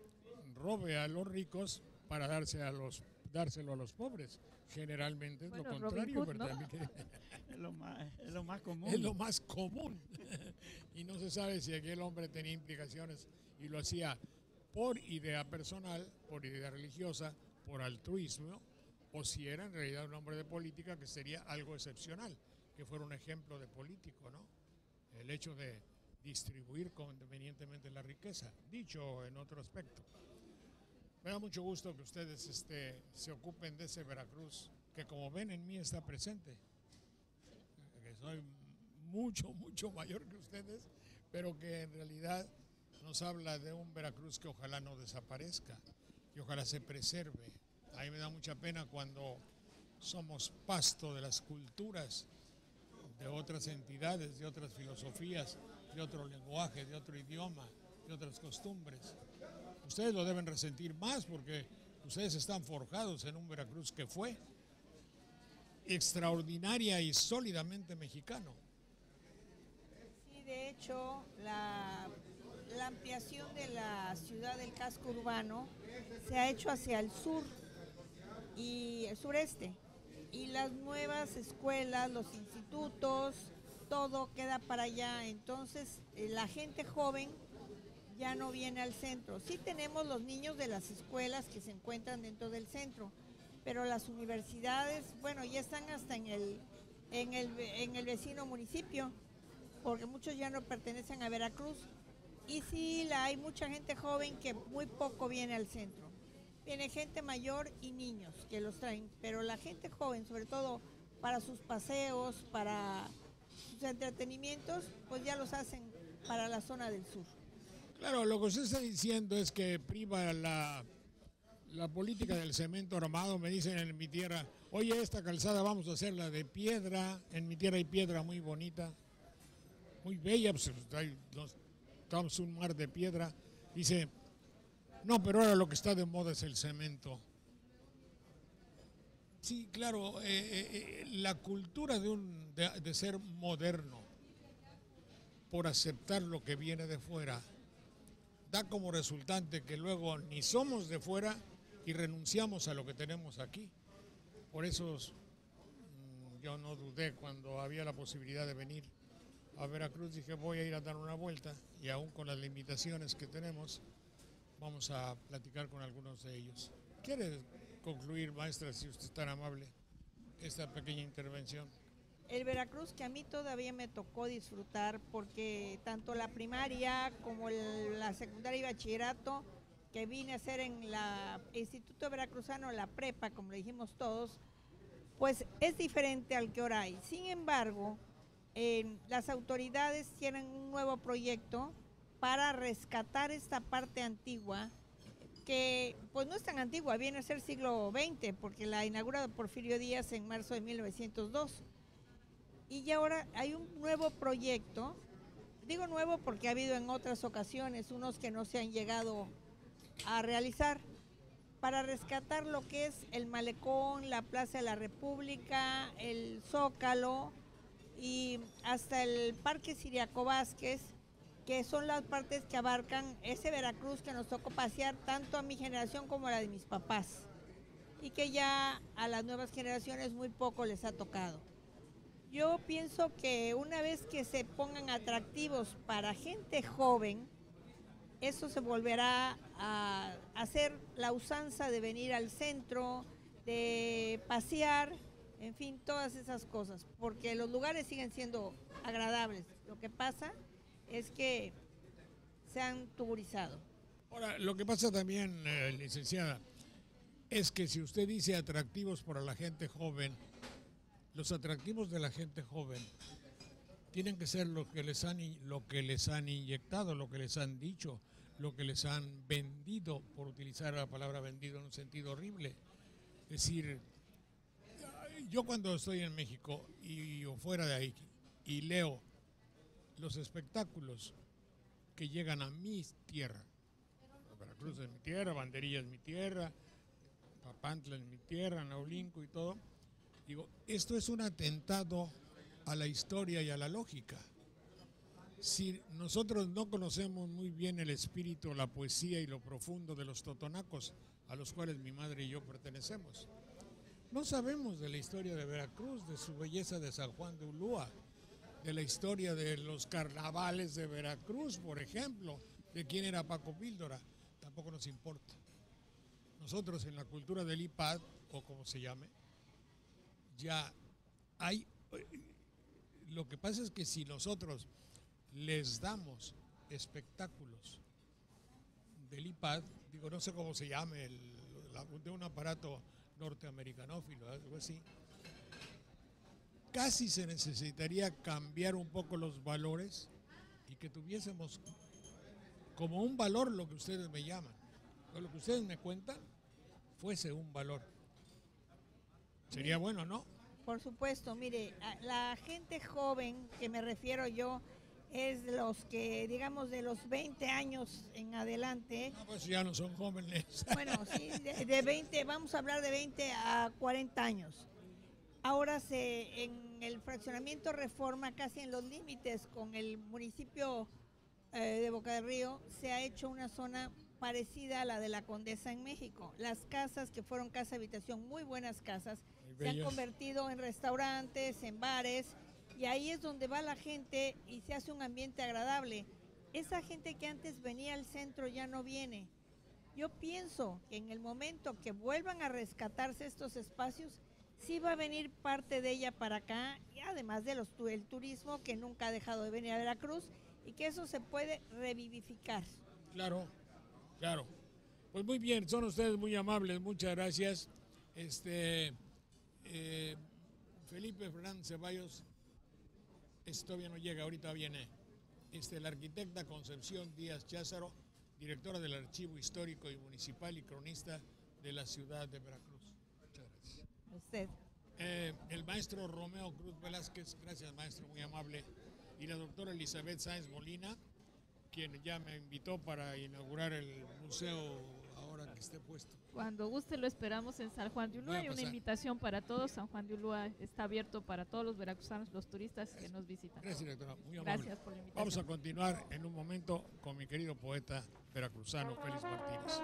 robe a los ricos para dárselo a los pobres. Generalmente es Bueno, lo Robin contrario, Hood, ¿no? ¿verdad? Es lo más común. Es lo más común. Y no se sabe si aquel hombre tenía implicaciones y lo hacía por idea personal, por idea religiosa, por altruismo, o si era en realidad un hombre de política, que sería algo excepcional, que fuera un ejemplo de político, ¿no? El hecho de distribuir convenientemente la riqueza, dicho en otro aspecto. Me da mucho gusto que ustedes se ocupen de ese Veracruz, que como ven en mí está presente, que soy mucho mayor que ustedes, pero que en realidad nos habla de un Veracruz que ojalá no desaparezca, y ojalá se preserve. A mí me da mucha pena cuando somos pasto de las culturas de otras entidades, de otras filosofías, de otro lenguaje, de otro idioma, de otras costumbres. Ustedes lo deben resentir más porque ustedes están forjados en un Veracruz que fue extraordinaria y sólidamente mexicano. Sí, de hecho, la ampliación de la ciudad del casco urbano se ha hecho hacia el sur y el sureste. Y las nuevas escuelas, los institutos, todo queda para allá. Entonces, la gente joven ya no viene al centro. Sí tenemos los niños de las escuelas que se encuentran dentro del centro, pero las universidades, bueno, ya están hasta en el vecino municipio, porque muchos ya no pertenecen a Veracruz. Y sí, hay mucha gente joven que muy poco viene al centro. Viene gente mayor y niños que los traen, pero la gente joven, sobre todo para sus paseos, para sus entretenimientos, pues ya los hacen para la zona del sur. Claro, lo que usted está diciendo es que priva la política del cemento armado. Me dicen en mi tierra, oye, esta calzada vamos a hacerla de piedra. En mi tierra hay piedra muy bonita, muy bella, pues estamos un mar de piedra. Dice, no, pero ahora lo que está de moda es el cemento. Sí, claro, la cultura de ser moderno por aceptar lo que viene de fuera da como resultante que luego ni somos de fuera y renunciamos a lo que tenemos aquí. Por eso yo no dudé cuando había la posibilidad de venir a Veracruz, dije voy a ir a dar una vuelta y aún con las limitaciones que tenemos, vamos a platicar con algunos de ellos. ¿Quiere concluir, maestra, si usted es tan amable, esta pequeña intervención? El Veracruz que a mí todavía me tocó disfrutar porque tanto la primaria como la secundaria y bachillerato que vine a hacer en la Instituto Veracruzano, la prepa, como le dijimos todos, pues es diferente al que ahora hay. Sin embargo, las autoridades tienen un nuevo proyecto para rescatar esta parte antigua que pues no es tan antigua, viene a ser siglo XX, porque la inauguró Porfirio Díaz en marzo de 1902. Y ya ahora hay un nuevo proyecto, digo nuevo porque ha habido en otras ocasiones unos que no se han llegado a realizar, para rescatar lo que es el Malecón, la Plaza de la República, el Zócalo y hasta el Parque Ciriaco Vázquez, que son las partes que abarcan ese Veracruz que nos tocó pasear tanto a mi generación como a la de mis papás, y que ya a las nuevas generaciones muy poco les ha tocado. Yo pienso que una vez que se pongan atractivos para gente joven, eso se volverá a hacer la usanza de venir al centro, de pasear, en fin, todas esas cosas, porque los lugares siguen siendo agradables. Lo que pasa es que se han tugurizado. Ahora, lo que pasa también, licenciada, es que si usted dice atractivos para la gente joven, los atractivos de la gente joven tienen que ser lo que les han inyectado, lo que les han dicho, lo que les han vendido, por utilizar la palabra vendido en un sentido horrible. Es decir, yo cuando estoy en México o fuera de ahí y leo los espectáculos que llegan a mi tierra, Veracruz es mi tierra, Banderilla es mi tierra, Papantla es mi tierra, Naulinco y todo, digo, esto es un atentado a la historia y a la lógica. Si nosotros no conocemos muy bien el espíritu, la poesía y lo profundo de los totonacos, a los cuales mi madre y yo pertenecemos, no sabemos de la historia de Veracruz, de su belleza de San Juan de Ulúa, de la historia de los carnavales de Veracruz, por ejemplo, de quién era Paco Píldora, tampoco nos importa. Nosotros en la cultura del IPAD, o como se llame, ya hay... Lo que pasa es que si nosotros les damos espectáculos del IPAD, digo, no sé cómo se llame, de un aparato norteamericanófilo, algo así, casi se necesitaría cambiar un poco los valores y que tuviésemos como un valor lo que ustedes me llaman, o lo que ustedes me cuentan fuese un valor. Sería bueno, ¿no? Por supuesto, mire, la gente joven que me refiero yo es los que, digamos, de los 20 años en adelante. No, pues ya no son jóvenes. Bueno, sí, de 20, vamos a hablar de 20 a 40 años. Ahora en el fraccionamiento Reforma, casi en los límites con el municipio de Boca del Río, se ha hecho una zona parecida a la de la Condesa en México. Las casas que fueron casa habitación, muy buenas casas, se han convertido en restaurantes, en bares, y ahí es donde va la gente y se hace un ambiente agradable. Esa gente que antes venía al centro ya no viene. Yo pienso que en el momento que vuelvan a rescatarse estos espacios, sí va a venir parte de ella para acá, y además del turismo que nunca ha dejado de venir a Veracruz, y que eso se puede revivificar. Claro, claro. Pues muy bien, son ustedes muy amables, muchas gracias. Felipe Fernández Ceballos, todavía no llega, ahorita viene. La arquitecta Concepción Díaz Cházaro, directora del Archivo Histórico y Municipal y cronista de la ciudad de Veracruz. Muchas gracias. Usted. El maestro Romeo Cruz Velázquez, gracias maestro, muy amable. Y la doctora Elizabeth Sáenz Molina, quien ya me invitó para inaugurar el museo ahora que esté puesto. Cuando guste lo esperamos en San Juan de Ulúa. Voy a Y una pasar. invitación para todos. San Juan de Ulúa está abierto para todos los veracruzanos, los turistas que nos visitan. Gracias, directora. Muy amable. Gracias por la invitación. Vamos a continuar en un momento con mi querido poeta veracruzano Félix Martínez.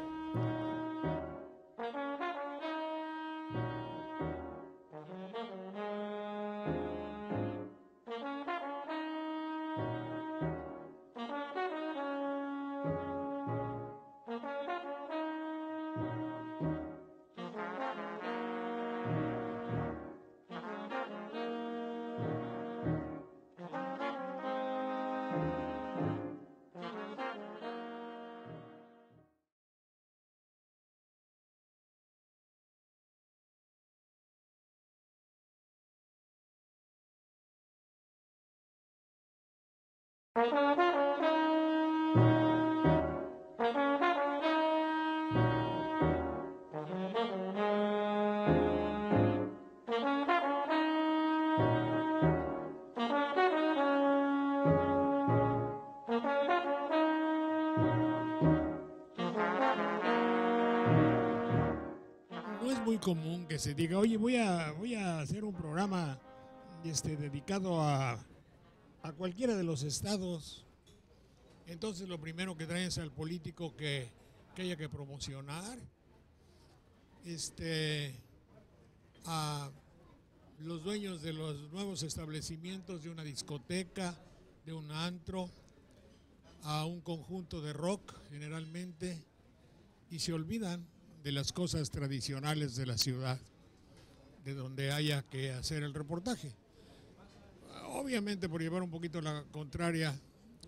No es muy común que se diga, oye, voy a hacer un programa dedicado a cualquiera de los estados. Entonces lo primero que traen es al político que haya que promocionar, a los dueños de los nuevos establecimientos, de una discoteca, de un antro, a un conjunto de rock generalmente, y se olvidan de las cosas tradicionales de la ciudad, de donde haya que hacer el reportaje. Obviamente, por llevar un poquito la contraria,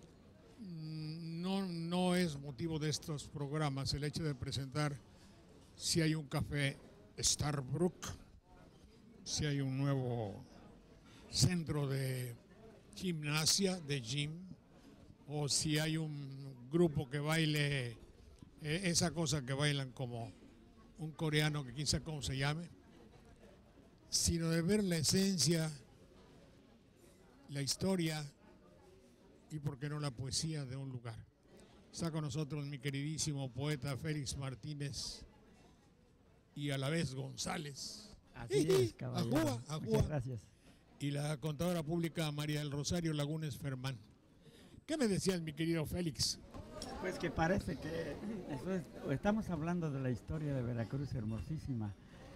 no es motivo de estos programas el hecho de presentar si hay un café Starbucks, si hay un nuevo centro de gimnasia, de gym, o si hay un grupo que baile esa cosa que bailan como un coreano que quién sabe cómo se llame, sino de ver la esencia, la historia y por qué no la poesía de un lugar. Está con nosotros mi queridísimo poeta Félix Martínez y a la vez González. Así es, caballero. Ajúa, ajúa. Muchas gracias. Y la contadora pública María del Rosario Lagunes Fermán. ¿Qué me decías, mi querido Félix? Pues que parece que estamos hablando de la historia de Veracruz hermosísima.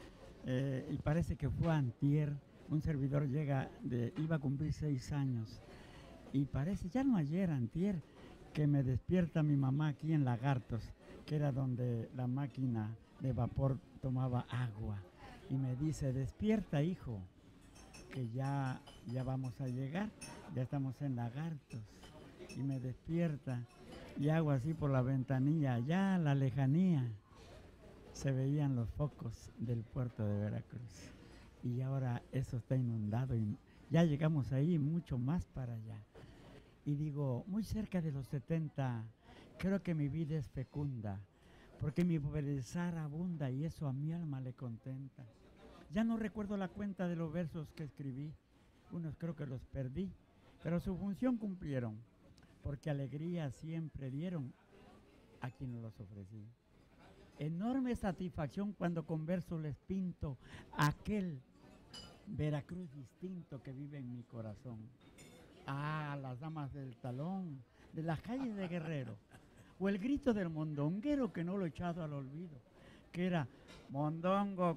Y parece que fue antier, un servidor iba a cumplir 6 años. Y parece, ya no ayer, antier, que me despierta mi mamá aquí en Lagartos, que era donde la máquina de vapor tomaba agua. Y me dice, despierta, hijo, que ya vamos a llegar, ya estamos en Lagartos. Y me despierta y hago así por la ventanilla, allá a la lejanía se veían los focos del puerto de Veracruz. Y ahora eso está inundado y ya llegamos ahí, mucho más para allá. Y digo, muy cerca de los 70, creo que mi vida es fecunda, porque mi bellezar abunda y eso a mi alma le contenta. Ya no recuerdo la cuenta de los versos que escribí, unos creo que los perdí, pero su función cumplieron, porque alegría siempre dieron a quien los ofrecí. Enorme satisfacción cuando con versos les pinto aquel Veracruz distinto que vive en mi corazón. Ah, las damas del talón, de las calles de Guerrero, o el grito del mondonguero que no lo he echado al olvido, que era mondongo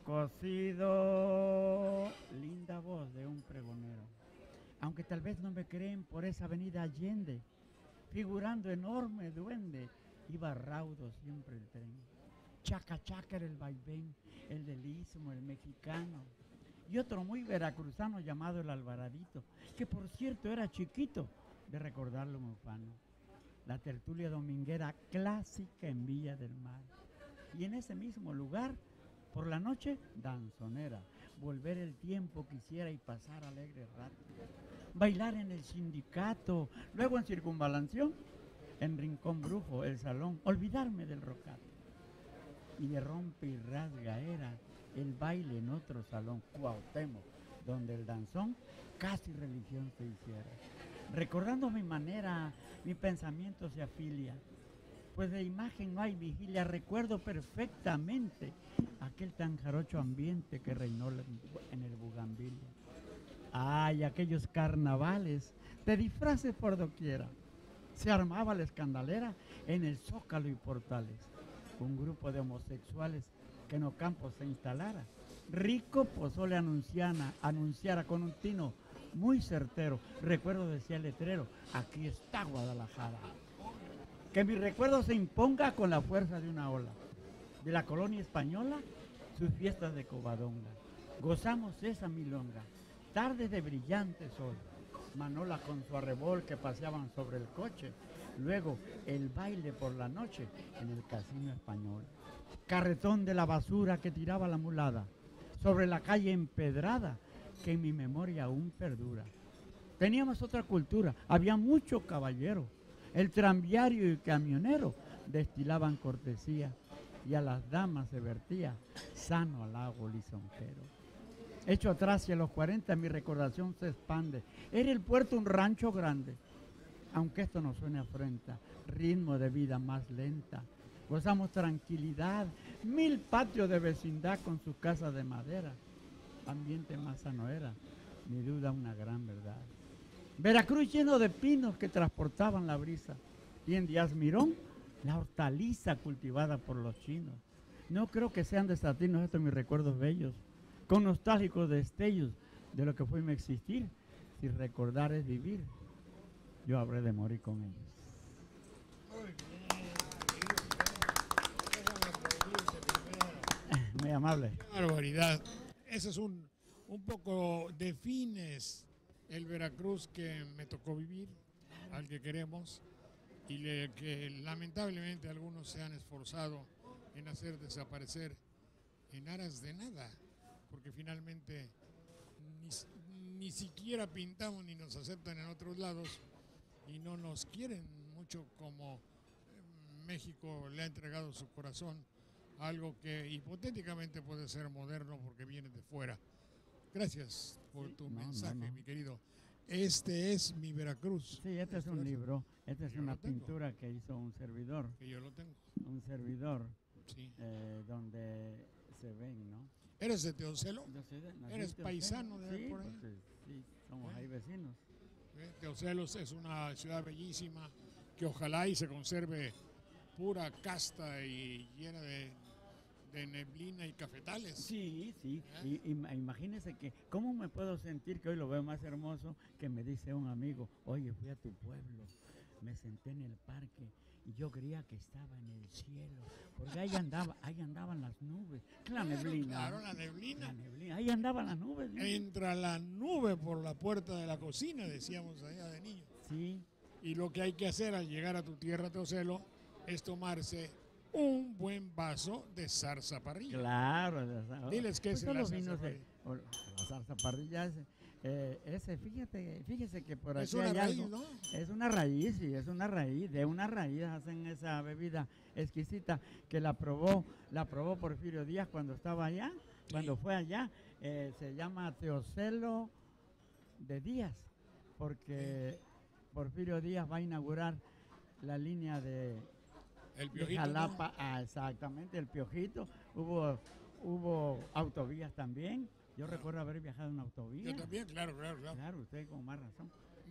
cocido, linda voz de un pregonero. Aunque tal vez no me creen, por esa avenida Allende, figurando enorme duende, iba raudo siempre el tren. Chaca chaca era el vaivén, el del Istmo, el mexicano. Y otro muy veracruzano llamado el Alvaradito, que por cierto era chiquito, de recordarlo muy ufano. La tertulia dominguera clásica en Villa del Mar. Y en ese mismo lugar, por la noche, danzonera. Volver el tiempo quisiera y pasar alegre rato. Bailar en el sindicato, luego en Circunvalación, en Rincón Brujo, el salón, olvidarme del rocato. Y de rompe y rasga era el baile en otro salón, Cuauhtémoc, donde el danzón casi religión se hiciera. Recordando mi manera, mi pensamiento se afilia, pues de imagen no hay vigilia. Recuerdo perfectamente aquel tan jarocho ambiente que reinó en el Bugambilia. Ay, aquellos carnavales de disfraces por doquiera. Se armaba la escandalera en el Zócalo y Portales. Un grupo de homosexuales que en Ocampo se instalara. Rico pozole anunciara con un tino muy certero. Recuerdo decía el letrero, aquí está Guadalajara. Que mi recuerdo se imponga con la fuerza de una ola. De la colonia española, sus fiestas de Covadonga. Gozamos esa milonga, tardes de brillante sol. Manola con su arrebol que paseaban sobre el coche. Luego el baile por la noche en el casino español. Carretón de la basura que tiraba la mulada sobre la calle empedrada que en mi memoria aún perdura. Teníamos otra cultura, había mucho caballero. El tranviario y camionero destilaban cortesía y a las damas se vertía sano halago lisonjero. Hecho atrás y a los 40 mi recordación se expande. Era el puerto un rancho grande, aunque esto no suene afrenta, ritmo de vida más lenta. Gozamos tranquilidad, 1000 patios de vecindad con sus casas de madera. Ambiente más sano era, ni duda una gran verdad. Veracruz lleno de pinos que transportaban la brisa. Y en Díaz Mirón, la hortaliza cultivada por los chinos. No creo que sean desatinos estos mis recuerdos bellos, con nostálgicos destellos de lo que fue mi existir. Si recordar es vivir, yo habré de morir con ellos. Muy amable. Qué barbaridad. Eso es un poco defines el Veracruz que me tocó vivir, al que queremos, y que lamentablemente algunos se han esforzado en hacer desaparecer en aras de nada, porque finalmente ni siquiera pintamos ni nos aceptan en otros lados y no nos quieren mucho como México le ha entregado su corazón a algo que hipotéticamente puede ser moderno porque viene de fuera. Gracias por tu mensaje, mi querido. Este es mi Veracruz. Sí, este es un libro, esta es una pintura que hizo un servidor. Que yo lo tengo. Un servidor, sí. Donde se ven, ¿no? ¿Eres de Teocelo? Yo soy ¿Eres paisano de sí, por ahí? Pues, sí, somos ahí vecinos. Teocelo es una ciudad bellísima que ojalá y se conserve pura casta y llena de neblina y cafetales. Sí, sí, y imagínese que, ¿cómo me puedo sentir que hoy lo veo más hermoso que me dice un amigo, oye, fui a tu pueblo, me senté en el parque y yo creía que estaba en el cielo, porque ahí andaban las nubes, la neblina. Claro, la neblina. Ahí andaban las nubes. ¿No? Entra la nube por la puerta de la cocina, decíamos allá de niño. Sí. Y lo que hay que hacer al llegar a tu tierra, Teocelo, es tomarse un buen vaso de zarzaparrilla. Claro. Diles qué es la zarzaparrilla. La zarzaparrilla fíjese que por aquí es una hay raíz, algo. ¿no? Es una raíz, sí, es una raíz. De una raíz hacen esa bebida exquisita que la probó Porfirio Díaz cuando estaba allá, cuando fue allá. Se llama Teocelo de Díaz, porque Porfirio Díaz va a inaugurar la línea de Jalapa, ¿no? Exactamente, el Piojito. Hubo autovías también. Yo recuerdo haber viajado en autovía. Yo también, claro. Claro, usted con más razón.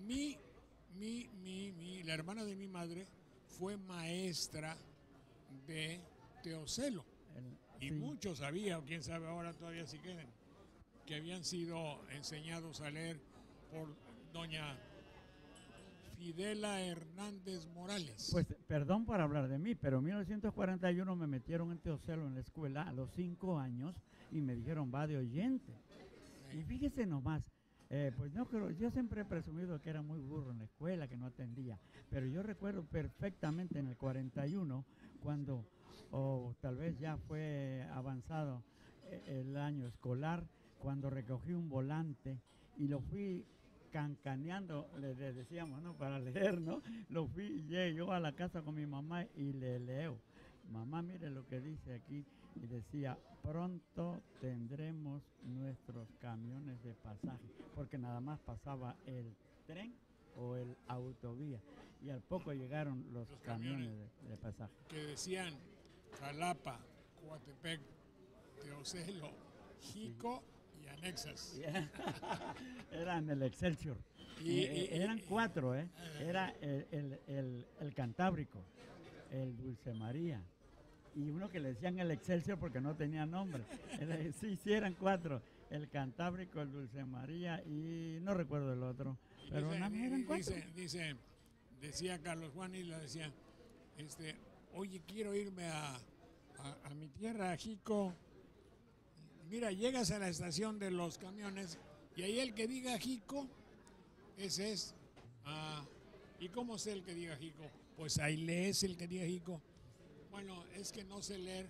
La hermana de mi madre fue maestra de Teocelo. Y muchos sabían, quién sabe ahora todavía si queden, que habían sido enseñados a leer por doña Fidela Hernández Morales. Pues perdón por hablar de mí, pero en 1941 me metieron en Teocelo en la escuela a los 5 años y me dijeron va de oyente. Y fíjese nomás, pues no creo, yo siempre he presumido que era muy burro en la escuela, que no atendía, pero yo recuerdo perfectamente en el 41 cuando, o tal vez ya fue avanzado el año escolar, cuando recogí un volante y lo fui cancaneando, le decíamos, ¿no? Para leer, ¿no? Lo fui y llegué yo a la casa con mi mamá y le leo. Mamá, mire lo que dice aquí. Y decía, pronto tendremos nuestros camiones de pasaje, porque nada más pasaba el tren o el autovía. Y al poco llegaron los camiones de pasaje. Que decían Jalapa, Coatepec, Teocelo, Jico y anexas. Eran el Excelsior. Eran 4, ¿eh? Era el Cantábrico, el Dulce María, y uno que le decían el Excelsior porque no tenía nombre. Sí, eran 4. El Cantábrico, el Dulce María y no recuerdo el otro. Pero nada más eran 4. Decía Carlos Juan y le decía, oye, quiero irme a mi tierra, a Jico. Mira, llegas a la estación de los camiones y ahí el que diga Jico, ese es. ¿Y cómo sé el que diga Jico? Pues ahí lees el que diga Jico. Bueno, es que no sé leer.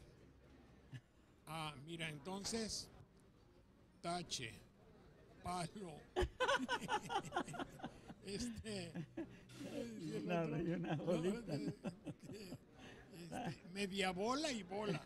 Mira, entonces, tache, palo. Una bolita. Media bola y bola.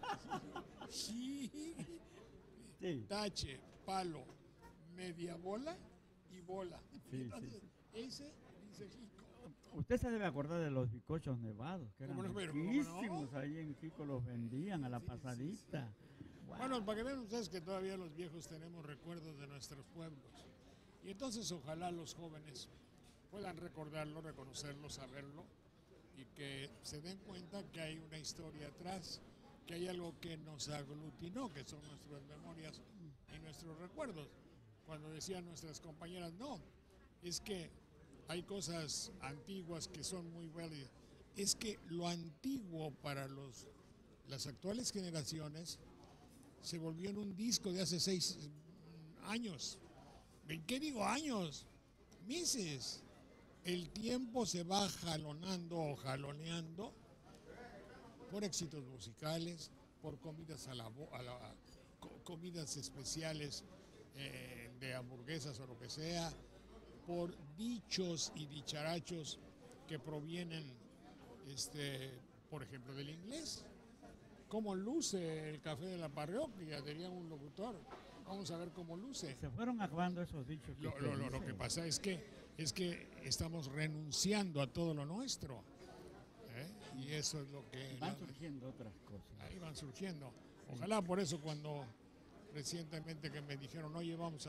Sí. Tache, palo, media bola y bola. Sí, entonces, ese dice Jico. Usted se debe acordar de los bizcochos nevados, que eran riquísimos. No? Ahí en Jico los vendían a la pasadita. Sí. Wow. Bueno, para que vean ustedes que todavía los viejos tenemos recuerdos de nuestros pueblos. Y entonces ojalá los jóvenes puedan recordarlo, reconocerlo, saberlo y que se den cuenta que hay una historia atrás, que hay algo que nos aglutinó, que son nuestras memorias y nuestros recuerdos. Cuando decían nuestras compañeras, no, es que hay cosas antiguas que son muy válidas. Es que lo antiguo para las actuales generaciones se volvió en un disco de hace 6 años. ¿Qué digo años? Meses. El tiempo se va jalonando o jaloneando por éxitos musicales, por comidas comidas especiales de hamburguesas o lo que sea, por dichos y dicharachos que provienen, por ejemplo, del inglés. ¿Cómo luce el café de la parroquia? Tenía un locutor. Vamos a ver cómo luce. Se fueron acabando esos dichos. Lo que pasa es que estamos renunciando a todo lo nuestro. Y eso es lo que... Van surgiendo otras cosas. Ahí van surgiendo. Ojalá por eso cuando recientemente que me dijeron, oye, vamos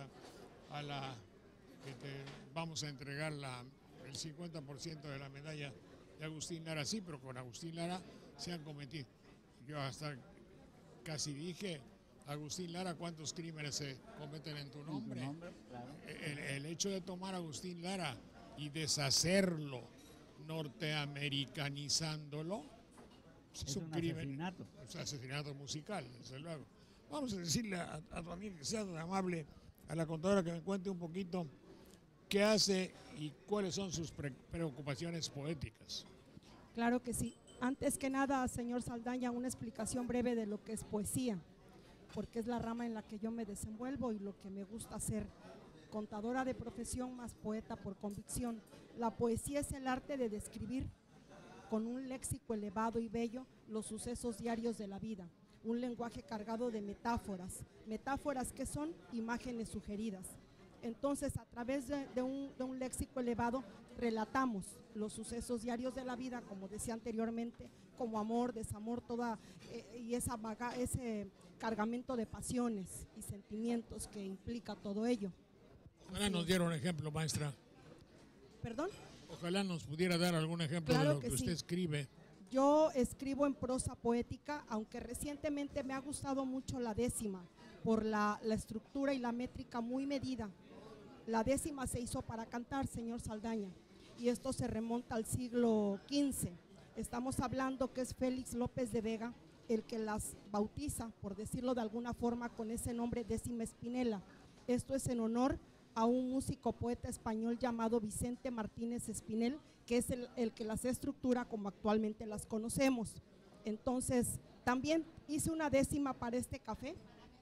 vamos a entregar el 50% de la medalla de Agustín Lara. Sí, pero con Agustín Lara se han cometido. Yo hasta casi dije, Agustín Lara, ¿cuántos crímenes se cometen en tu nombre? Claro. El hecho de tomar a Agustín Lara y deshacerlo, norteamericanizándolo, es un crimen. Asesinato. Es un asesinato musical, desde luego. Vamos a decirle a tu amiga que sea tan amable, a la contadora, que me cuente un poquito qué hace y cuáles son sus preocupaciones poéticas. Claro que sí. Antes que nada, señor Saldaña, una explicación breve de lo que es poesía, porque es la rama en la que yo me desenvuelvo y lo que me gusta hacer. Contadora de profesión más poeta por convicción. La poesía es el arte de describir con un léxico elevado y bello los sucesos diarios de la vida. Un lenguaje cargado de metáforas. Metáforas que son imágenes sugeridas. Entonces, a través de un léxico elevado, relatamos los sucesos diarios de la vida, como decía anteriormente, como amor, desamor, y ese cargamento de pasiones y sentimientos que implica todo ello. Ojalá nos diera un ejemplo, maestra. ¿Perdón? Ojalá nos pudiera dar algún ejemplo de lo que usted escribe. Yo escribo en prosa poética, aunque recientemente me ha gustado mucho la décima, por la estructura y la métrica muy medida. La décima se hizo para cantar, señor Saldaña, y esto se remonta al siglo XV. Estamos hablando que es Félix López de Vega el que las bautiza, por decirlo de alguna forma, con ese nombre décima Espinela. Esto es en honor a un músico poeta español llamado Vicente Martínez Espinel, que es el que las estructura como actualmente las conocemos. Entonces, también hice una décima para este café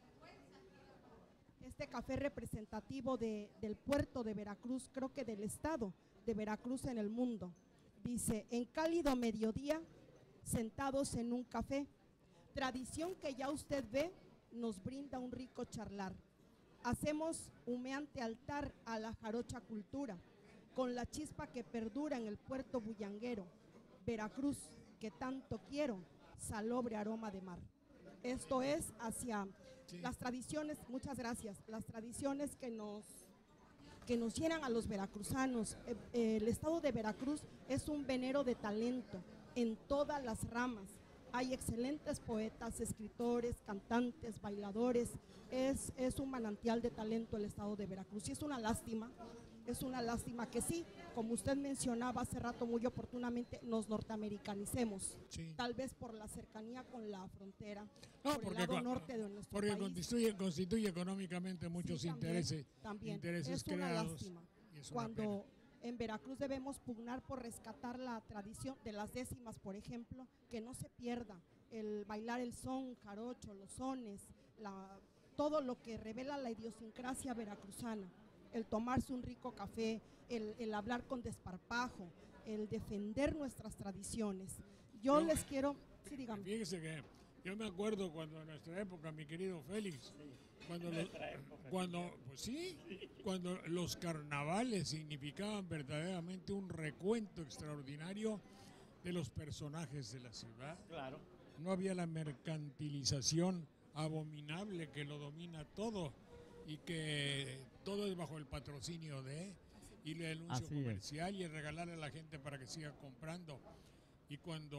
representativo del puerto de Veracruz, creo que del estado de Veracruz en el mundo. Dice, en cálido mediodía, sentados en un café, tradición que ya usted ve, nos brinda un rico charlar. Hacemos humeante altar a la jarocha cultura, con la chispa que perdura en el puerto bullanguero, Veracruz, que tanto quiero, salobre aroma de mar. Esto es hacia las tradiciones, muchas gracias, las tradiciones que nos llenan a los veracruzanos. El estado de Veracruz es un venero de talento en todas las ramas. Hay excelentes poetas, escritores, cantantes, bailadores. Es un manantial de talento el estado de Veracruz. Y es una lástima que sí, como usted mencionaba hace rato muy oportunamente, nos norteamericanicemos. Sí. Tal vez por la cercanía con la frontera, No, por el lado norte de nuestro porque país. constituye económicamente muchos Sí, intereses es una creados. lástima. Y es una Cuando pena. en Veracruz debemos pugnar por rescatar la tradición de las décimas, por ejemplo, que no se pierda el bailar el son, jarocho, los sones, todo lo que revela la idiosincrasia veracruzana, el tomarse un rico café, el hablar con desparpajo, el defender nuestras tradiciones. Yo les quiero, sí, dígame. Fíjese que yo me acuerdo cuando en nuestra época, mi querido Félix, cuando los carnavales significaban verdaderamente un recuento extraordinario de los personajes de la ciudad. Claro. No había la mercantilización abominable que lo domina todo y que todo es bajo el patrocinio de y el anuncio Así es. comercial y el regalarle a la gente para que siga comprando. Y cuando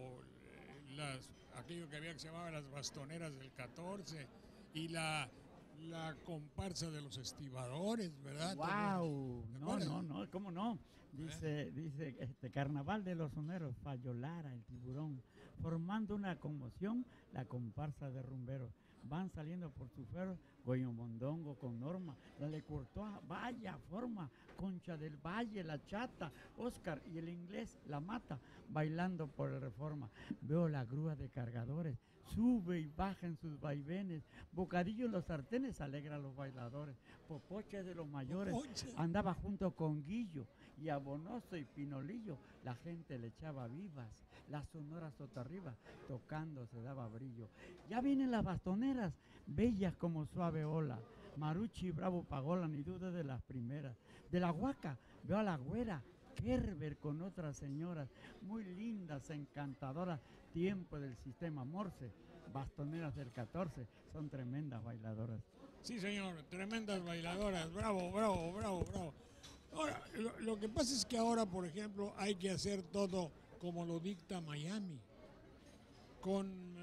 aquello que había que se llamaba las bastoneras del 14 y la comparsa de los estibadores, ¿verdad? ¡Wow! ¿Te No, acuerdas? no, ¿cómo no? Dice Carnaval de los Soneros, Fayolara, el tiburón, formando una conmoción, la comparsa de rumberos. Van saliendo por su ferro, Goyo Mondongo con Norma, la Le Courtois, vaya forma, Concha del Valle, la Chata, Oscar y el inglés, la Mata, bailando por el Reforma. Veo la grúa de cargadores, sube y baja en sus vaivenes, bocadillo en los sartenes, alegra a los bailadores. Popoche de los mayores, Popoche. andaba junto con Guillo y a Bonoso y Pinolillo, la gente le echaba vivas, la sonora sota arriba, tocando se daba brillo. Ya vienen las bastoneras, bellas como suave ola, Maruchi y Bravo Pagola, ni duda de las primeras. De la Huaca veo a la güera, Kerber con otras señoras, muy lindas, encantadoras, tiempo del sistema Morse, bastoneras del 14, son tremendas bailadoras. Sí, señor, tremendas bailadoras, bravo, bravo, bravo, bravo. Ahora, lo que pasa es que ahora, por ejemplo, hay que hacer todo como lo dicta Miami, con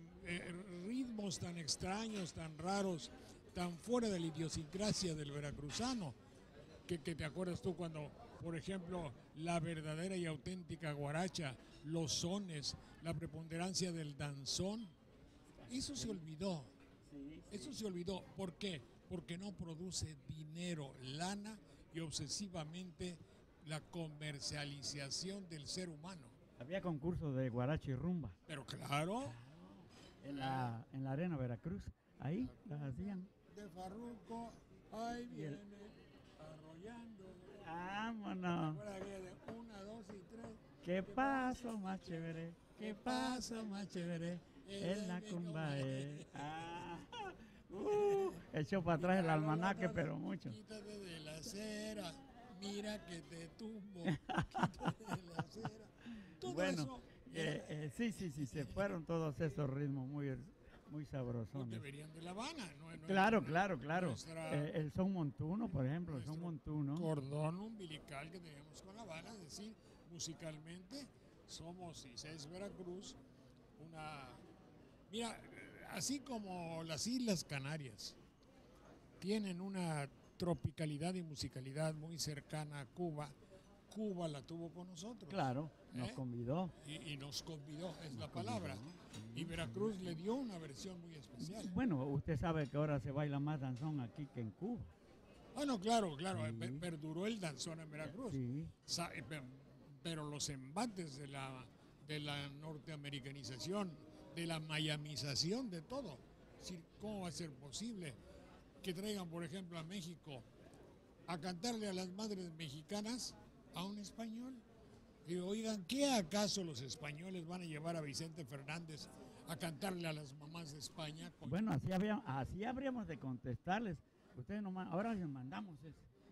ritmos tan extraños, tan raros, tan fuera de la idiosincrasia del veracruzano, que te acuerdas tú cuando, por ejemplo, la verdadera y auténtica guaracha, los sones, la preponderancia del danzón, eso se olvidó. Eso se olvidó. ¿Por qué? Porque no produce dinero, lana y obsesivamente la comercialización del ser humano. Había concursos de guaracha y rumba Pero claro, en la arena Veracruz, ahí las hacían. de Farruco, ahí viene, arrollando. Vámonos. Ahora aquella de 1, 2 y 3. ¿Qué paso más chévere? ¿Qué paso más chévere? En la cumbae. Echó para atrás el almanaque, pero mucho. Quítate de la acera, mira que te tumbo. Quítate de la acera. Todo Bueno, eso sí, se fueron todos esos ritmos muy no sabrosones. deberían de La Habana. No Claro. nuestra- El son montuno, por ejemplo, el son nuestro montuno. cordón umbilical que tenemos con La Habana, es decir, musicalmente somos, y es Veracruz, mira, así como las Islas Canarias tienen una tropicalidad y musicalidad muy cercana a Cuba, Cuba la tuvo con nosotros. Claro, nos ¿Eh? convidó. Y nos convidó, es la convidó. palabra. Y Veracruz le dio una versión muy especial. Bueno, usted sabe que ahora se baila más danzón aquí que en Cuba. Ah, no, claro, Sí. perduró el danzón en Veracruz. Sí. Pero los embates de la norteamericanización, de la mayamización de todo. Es decir, ¿cómo va a ser posible que traigan, por ejemplo, a México a cantarle a las madres mexicanas a un español? Y oigan, ¿qué acaso los españoles van a llevar a Vicente Fernández a cantarle a las mamás de España? Bueno, así habríamos de contestarles. Ustedes nomás, ahora les mandamos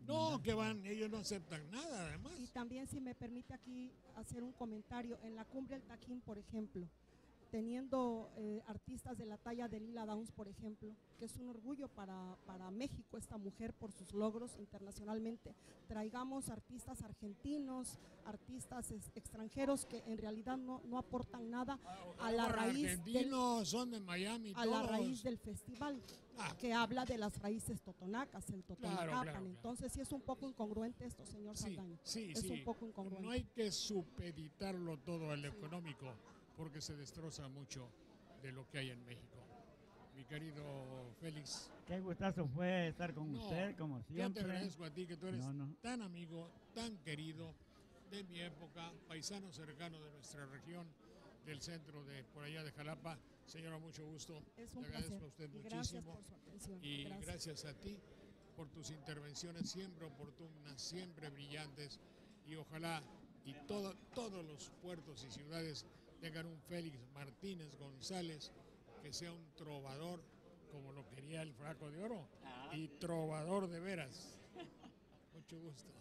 No, que van, ellos no aceptan nada, además. Y también, si me permite aquí hacer un comentario, en la Cumbre del Tajín, por ejemplo, teniendo artistas de la talla de Lila Downs, por ejemplo, que es un orgullo para México esta mujer por sus logros internacionalmente. Traigamos artistas argentinos, artistas extranjeros que en realidad no aportan nada a la raíz son de Miami, a la raíz del festival, que habla de las raíces totonacas, el Totonacapan. Claro. Entonces sí es un poco incongruente esto, señor Saldaña. Sí, es un poco incongruente. No hay que supeditarlo todo al económico, porque se destroza mucho de lo que hay en México. Mi querido Félix. Qué gustazo fue estar con usted, como siempre. Yo te agradezco a ti, que tú eres No. tan amigo, tan querido de mi época, paisano cercano de nuestra región, del centro de por allá de Jalapa. Señora, mucho gusto. Es un Le agradezco placer. a usted Y gracias muchísimo. por su atención. Y gracias a ti por tus intervenciones siempre oportunas, siempre brillantes. Y ojalá y todos los puertos y ciudades tengan un Félix Martínez González que sea un trovador como lo quería el Flaco de Oro, y trovador de veras. Mucho gusto.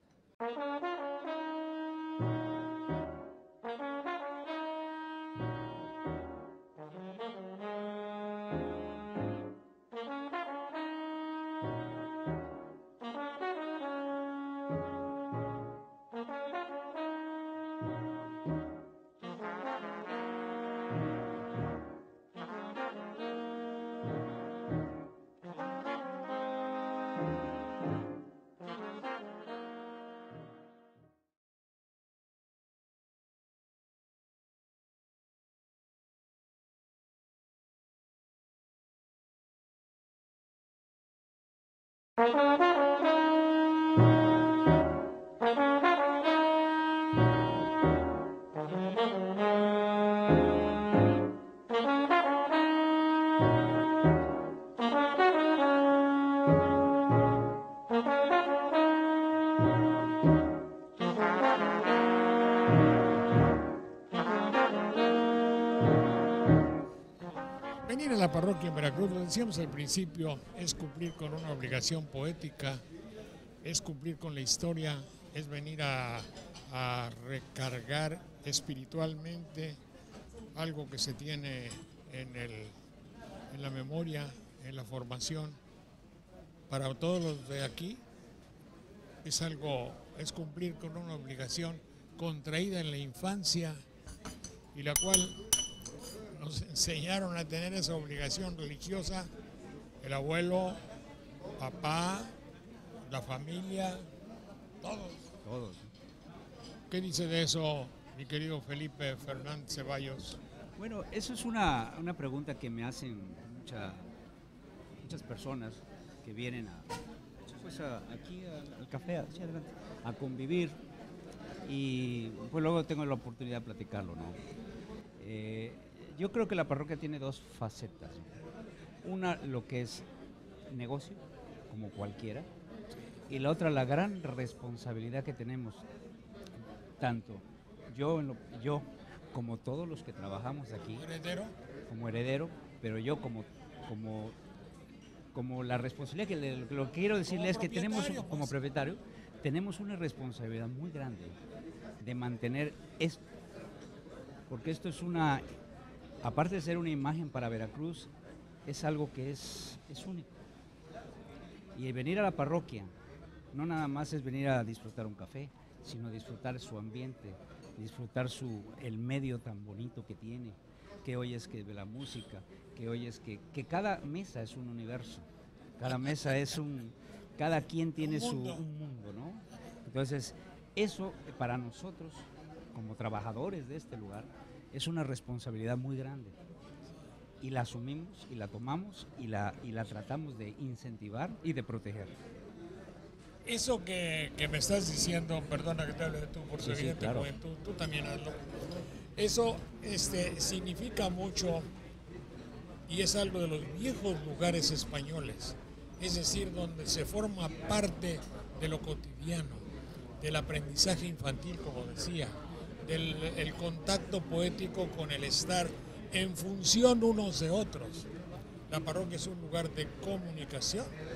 Venir a la parroquia en Veracruz, lo decíamos al principio, es cumplir con una obligación poética, es cumplir con la historia, es venir a recargar espiritualmente algo que se tiene en la memoria, en la formación. Para todos los de aquí es cumplir con una obligación contraída en la infancia y la cual nos enseñaron a tener esa obligación religiosa, el abuelo, papá, la familia, todos. ¿Qué dice de eso mi querido Felipe Fernández Ceballos? Bueno, eso es una pregunta que me hacen muchas personas que vienen aquí al café, hacia adelante, a convivir, y pues luego tengo la oportunidad de platicarlo, ¿no? Yo creo que la parroquia tiene dos facetas. Una, lo que es negocio, como cualquiera, y la otra, la gran responsabilidad que tenemos, tanto yo como todos los que trabajamos aquí, como heredero, pero yo como la responsabilidad, lo que quiero decirle es que tenemos, como propietario, tenemos una responsabilidad muy grande de mantener esto, porque esto es aparte de ser una imagen para Veracruz, es algo que es único. Y el venir a la parroquia no nada más es venir a disfrutar un café, sino disfrutar su ambiente, disfrutar el medio tan bonito que tiene, que hoy es que de la música, que hoy es que cada mesa es un universo, cada mesa es cada quien tiene un mundo, ¿no? Entonces, eso para nosotros, como trabajadores de este lugar, es una responsabilidad muy grande. Y la asumimos, y la tomamos, y la tratamos de incentivar y de proteger. Eso que me estás diciendo, perdona que te hable de tú por su evidente claro. juventud, tú también hazlo. Eso significa mucho y es algo de los viejos lugares españoles, es decir, donde se forma parte de lo cotidiano, del aprendizaje infantil, como decía, del contacto poético con el estar en función unos de otros. La parroquia es un lugar de comunicación,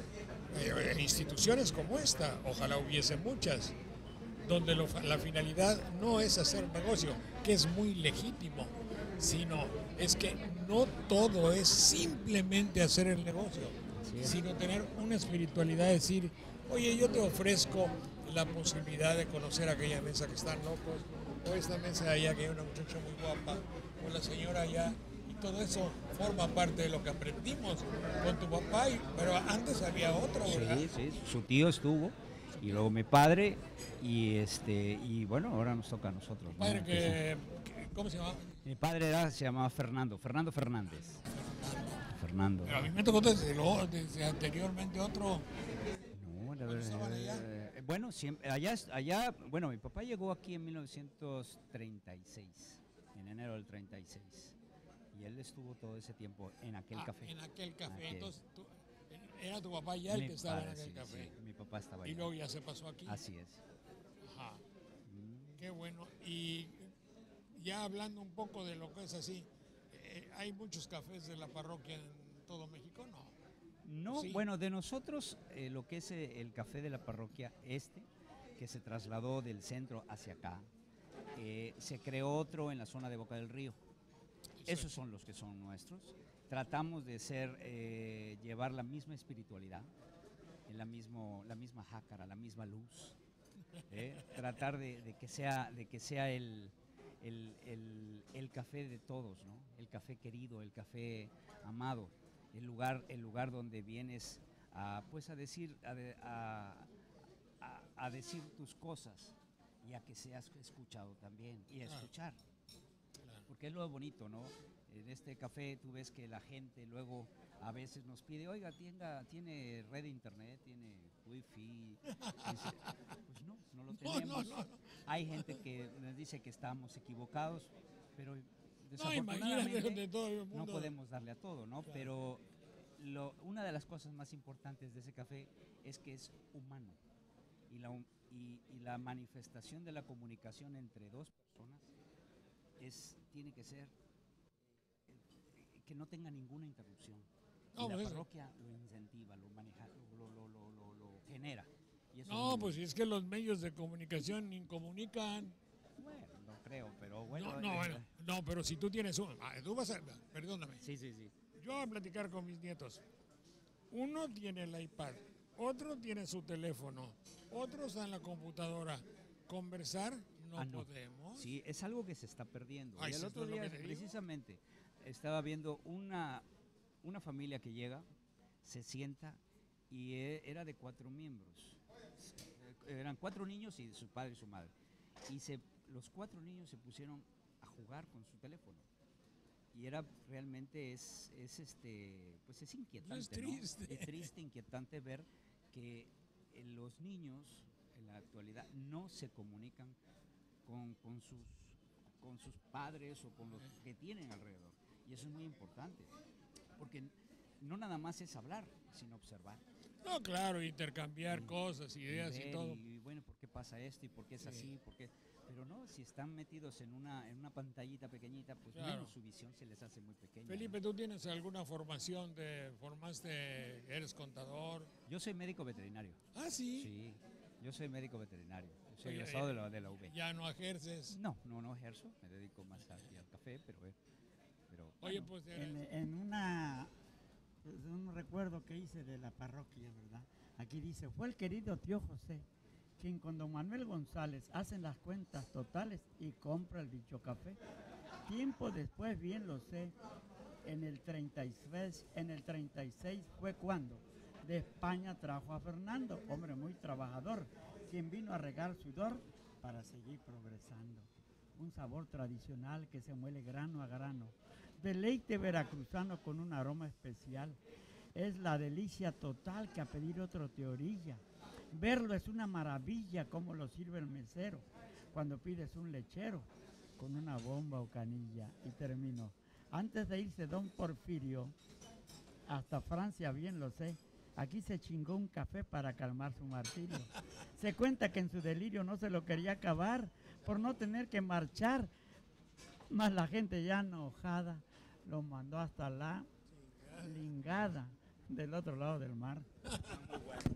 instituciones como esta, ojalá hubiese muchas, donde la finalidad no es hacer negocio, que es muy legítimo, sino es que no todo es simplemente hacer el negocio, sino tener una espiritualidad, decir, oye, yo te ofrezco la posibilidad de conocer aquella mesa que están locos, o esta mesa de allá que hay una muchacha muy guapa, o la señora allá, y todo eso forma parte de lo que aprendimos con tu papá, pero antes había otro, ¿verdad? Sí, su tío estuvo, y luego mi padre, y bueno, ahora nos toca a nosotros. Padre, ¿cómo se llama? Mi padre se llamaba Fernando Fernández. Fernando. Pero a mí me tocó desde anteriormente otro. No, la estaban allá? Bueno, siempre, allá, bueno, mi papá llegó aquí en 1936, en enero del 36, y él estuvo todo ese tiempo en aquel café. En aquel café, entonces era tu papá ya el que estaba en aquel café. Sí, mi papá estaba allá. Y luego ya se pasó aquí. Así es. Ajá. Qué bueno. Y ya hablando un poco de lo que es así, ¿hay muchos cafés de la parroquia en todo México? No. No, Sí. bueno, de nosotros lo que es el café de la parroquia que se trasladó del centro hacia acá, se creó otro en la zona de Boca del Río. Esos son los que son nuestros. Tratamos de llevar la misma espiritualidad, la misma jácara, la misma luz. Tratar de que sea el café de todos, ¿no? El café querido, el café amado. El lugar donde vienes a decir tus cosas y a que seas escuchado también y a escuchar, porque es lo bonito, ¿no? En este café tú ves que la gente luego a veces nos pide, oiga, tiene red de internet, tiene wifi. Dice, pues no lo tenemos. No. Hay gente que nos dice que estamos equivocados, pero No, imagínate de todo el mundo. no podemos darle a todo, ¿no? Claro. Pero una de las cosas más importantes de ese café es que es humano. Y la manifestación de la comunicación entre dos personas tiene que ser que no tenga ninguna interrupción. No, y la pues parroquia lo incentiva, lo maneja, lo genera. Y eso No, pues si es que los medios de comunicación ni comunican. Bueno, no creo, pero bueno. No, pero si tú tienes uno, perdóname. Sí. Yo voy a platicar con mis nietos. Uno tiene el iPad, otro tiene su teléfono, otro está en la computadora. Conversar no podemos. Sí, es algo que se está perdiendo. Ay, y el sí, otro ¿es lo día, que te digo? precisamente, estaba viendo una familia que llega, se sienta y era de 4 miembros. Eran 4 niños y su padre y su madre. Y los 4 niños se pusieron a jugar con su teléfono. Y era realmente es inquietante. Es triste. ¿No? Es triste, inquietante ver que los niños en la actualidad no se comunican con sus padres o con los que tienen alrededor. Y eso es muy importante, porque no nada más es hablar, sino observar. No, claro, intercambiar cosas, ideas y todo. Y bueno, ¿por qué pasa esto? ¿Y por qué es así? Pero no, si están metidos en una pantallita pequeñita, pues Claro. bueno, su visión se les hace muy pequeña. Felipe, ¿no? ¿tú tienes alguna formación? ¿Eres contador? Yo soy médico veterinario. Ah, sí. Sí, yo soy médico veterinario. Yo soy Oye, egresado de la UB. Ya no ejerces. No ejerzo, me dedico más aquí al café, pero Oye, bueno, pues En un recuerdo que hice de la parroquia, ¿verdad? Aquí dice, fue el querido tío José quien con don Manuel González hacen las cuentas totales y compra el dicho café. Tiempo después, bien lo sé, en el 36 fue cuando de España trajo a Fernando, hombre muy trabajador, quien vino a regar sudor para seguir progresando. Un sabor tradicional que se muele grano a grano. Deleite veracruzano con un aroma especial. Es la delicia total que a pedir otro te orilla. Verlo es una maravilla como lo sirve el mesero cuando pides un lechero con una bomba o canilla. Y termino. Antes de irse don Porfirio, hasta Francia bien lo sé, aquí se chingó un café para calmar su martirio. Se cuenta que en su delirio no se lo quería acabar por no tener que marchar, mas la gente ya enojada lo mandó hasta la Lingada del otro lado del mar.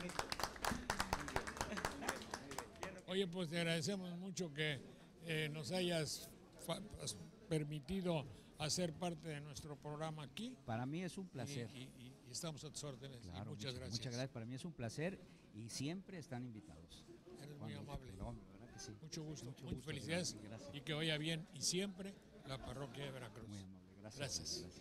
Oye, pues te agradecemos mucho que nos hayas permitido hacer parte de nuestro programa aquí. Para mí es un placer. Y estamos a tus órdenes. Claro, muchas gracias. Muchas gracias. Para mí es un placer y siempre están invitados. Eres muy amable. No, ¿verdad que sí? Mucho gusto. Mucho Muchas gusto, felicidades. gracias. Y que vaya bien. Y siempre la parroquia de Veracruz. Muy amable. Gracias. Gracias.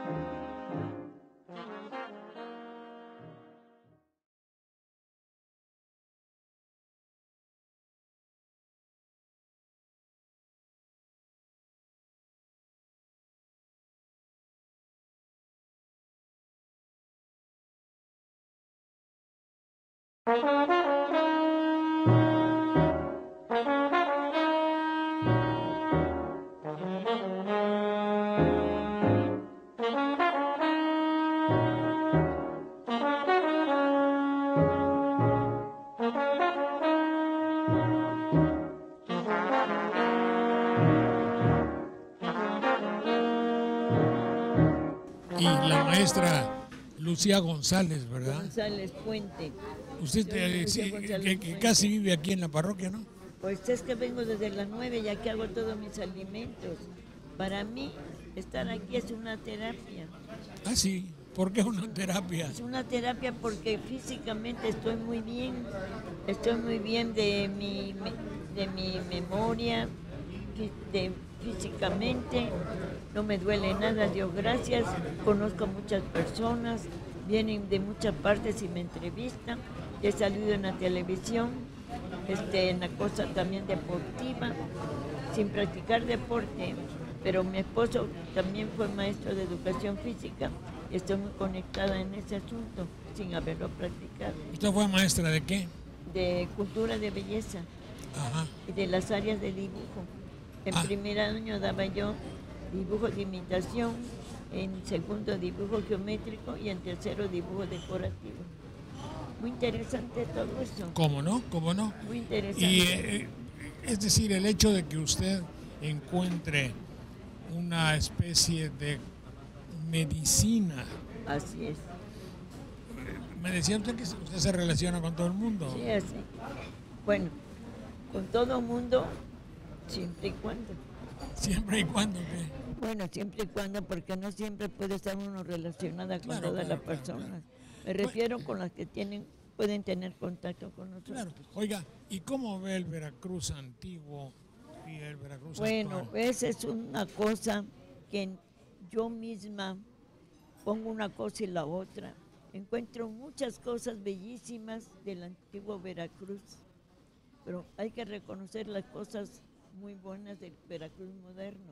Y la maestra Lucía González, ¿verdad? González Puente. Usted Lucía González que Puente. casi vive aquí en la parroquia, ¿no? Pues es que vengo desde las 9 ya que hago todos mis alimentos. Para mí, estar aquí es una terapia. Ah, sí. ¿Por qué una terapia? Es una terapia porque físicamente estoy muy bien. Estoy muy bien de mi memoria, físicamente. No me duele nada, Dios gracias. Conozco a muchas personas, vienen de muchas partes y me entrevistan. He salido en la televisión, en la cosa también deportiva, sin practicar deporte. Pero mi esposo también fue maestro de educación física. Estoy muy conectada en ese asunto, sin haberlo practicado. ¿Usted fue maestra de qué? De cultura de belleza. Ajá. Y de las áreas de dibujo. En primer año daba yo dibujo de imitación, en segundo dibujo geométrico y en tercero dibujo decorativo. Muy interesante todo eso. ¿Cómo no? ¿Cómo no? Muy interesante. Y es decir, el hecho de que usted encuentre una especie de medicina. Así es. Me decía usted que usted se relaciona con todo el mundo. Sí, así. Bueno, con todo el mundo, siempre y cuando. ¿Siempre y cuando qué? Bueno, siempre y cuando, porque no siempre puede estar uno relacionada con todas las personas. Me refiero con las que pueden tener contacto con nosotros. Claro. Oiga, ¿y cómo ve el Veracruz antiguo y el Veracruz Bueno, actual? esa es una cosa que yo misma pongo una cosa y la otra. Encuentro muchas cosas bellísimas del antiguo Veracruz, pero hay que reconocer las cosas muy buenas del Veracruz moderno.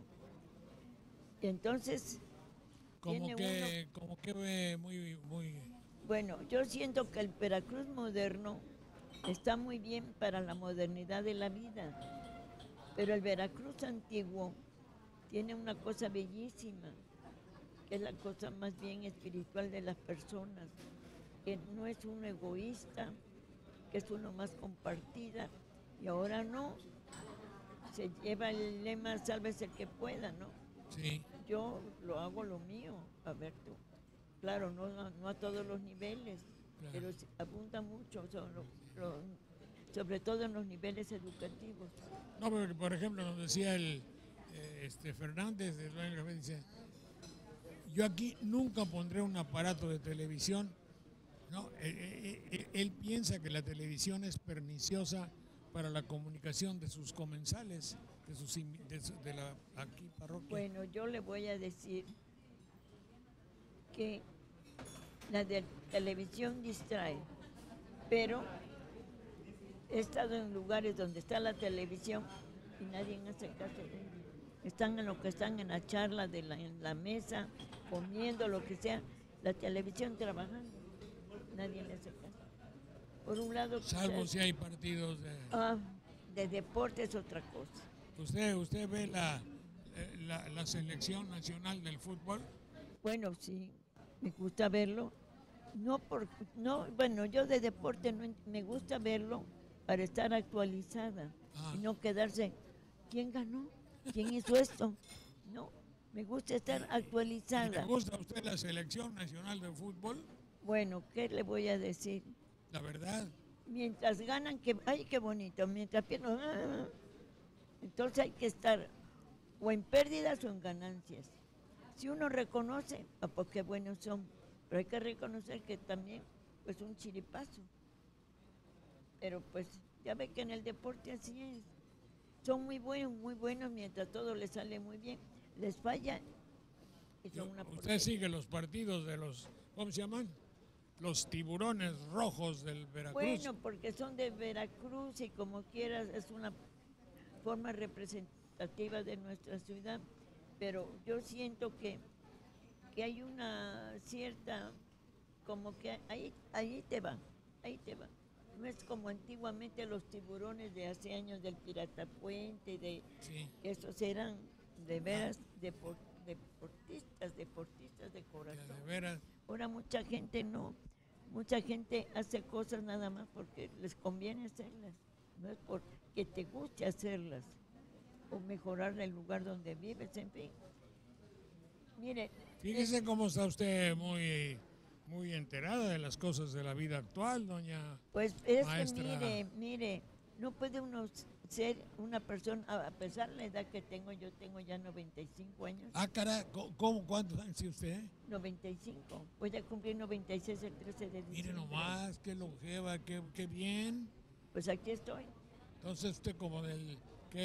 Y entonces, Como que ve muy... bueno, yo siento que el Veracruz moderno está muy bien para la modernidad de la vida, pero el Veracruz antiguo tiene una cosa bellísima, que es la cosa más bien espiritual de las personas, que no es uno egoísta, que es uno más compartida, y ahora no, se lleva el lema sálvese el que pueda, ¿no? Sí. Yo lo hago lo mío, a ver tú. Claro, no a todos los niveles, claro, pero apunta mucho, sobre todo en los niveles educativos. No, pero por ejemplo nos decía el Fernández de Dueño Café, dice, yo aquí nunca pondré un aparato de televisión, ¿no? Él piensa que la televisión es perniciosa para la comunicación de sus comensales, de la aquí parroquia. Bueno, yo le voy a decir que la de televisión distrae, pero he estado en lugares donde está la televisión y nadie hace caso de ello. Están en lo que están en la charla en la mesa, comiendo, lo que sea, la televisión trabajando, nadie le hace caso. Por un lado... Salvo si hay partidos de deporte es otra cosa. ¿Usted ve la selección nacional del fútbol? Bueno, sí, me gusta verlo. Bueno, yo de deporte no, me gusta verlo para estar actualizada y no quedarse, ¿quién ganó? ¿Quién hizo esto? No, me gusta estar actualizada. ¿Le gusta a usted la selección nacional de fútbol? Bueno, ¿qué le voy a decir? La verdad. Mientras ganan, ¡ay, qué bonito! Mientras pierden, entonces hay que estar o en pérdidas o en ganancias. Si uno reconoce, pues qué buenos son, pero hay que reconocer que también, pues un chiripazo. Pero pues ya ve que en el deporte así es. Son muy buenos mientras todo les sale muy bien. Les falla y son una Usted porquería. sigue los partidos de los, ¿cómo se llaman? Los tiburones rojos del Veracruz. Bueno, porque son de Veracruz y como quieras es una forma representativa de nuestra ciudad, pero yo siento que hay una cierta, como que ahí te va. No es como antiguamente los tiburones de hace años del Pirata Puente, Sí. esos eran de veras deportistas de Que corazón. de veras. Ahora mucha gente hace cosas nada más porque les conviene hacerlas, no es porque te guste hacerlas o mejorar el lugar donde vives, en fin. Mire, Fíjese cómo está usted muy enterada de las cosas de la vida actual, doña. pues es Maestra. que mire, no puede uno ser una persona, a pesar de la edad que tengo, yo tengo ya 95 años. Ah, cara, ¿cuántos años tiene usted? 95, voy a cumplir 96 el 13 de diciembre. Mire nomás, qué longeva, qué bien. Pues aquí estoy. Entonces usted como del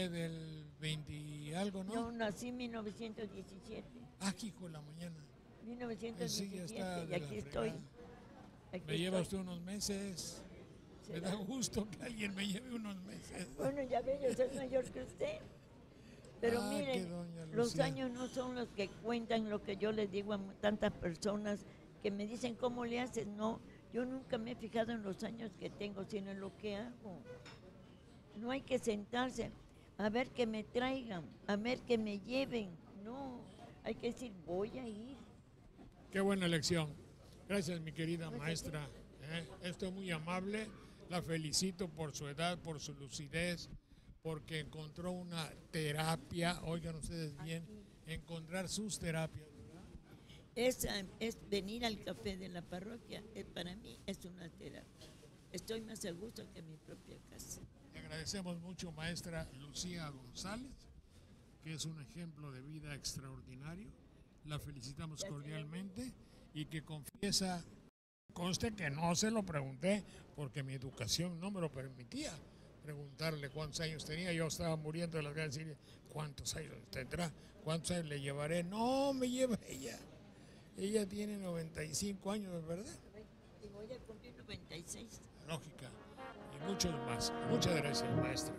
20 y algo, ¿no? Yo nací en 1917. Ah, hijo de la mañana. 1917 Sí, ya está y de la aquí estoy. fregada. Aquí Me lleva estoy. usted unos meses. Me ¿Será? da gusto que alguien me lleve unos meses. Bueno, ya ve, yo soy mayor que usted. Pero Ah, miren, que doña los Lucía. años no son los que cuentan lo que yo les digo a tantas personas que me dicen cómo le haces. No, yo nunca me he fijado en los años que tengo, sino en lo que hago. No hay que sentarse a ver que me traigan, a ver que me lleven. No, hay que decir, voy a ir. Qué buena elección. Gracias, mi querida Pues, maestra. Esto es muy amable. La felicito por su edad, por su lucidez, porque encontró una terapia. Oigan ustedes bien, encontrar sus terapias. Esa es venir al café de la parroquia, para mí es una terapia. Estoy más a gusto que en mi propia casa. Le agradecemos mucho, maestra Lucía González, que es un ejemplo de vida extraordinario. La felicitamos cordialmente y que confiesa, conste que no se lo pregunté porque mi educación no me lo permitía preguntarle cuántos años tenía. Yo estaba muriendo de las ganas de decirle cuántos años tendrá, cuántos años le llevaré. No, me lleva ella. Ella tiene 95 años, ¿verdad? Y voy a cumplir 96. Lógica. Y muchos más. Muchas gracias, maestra.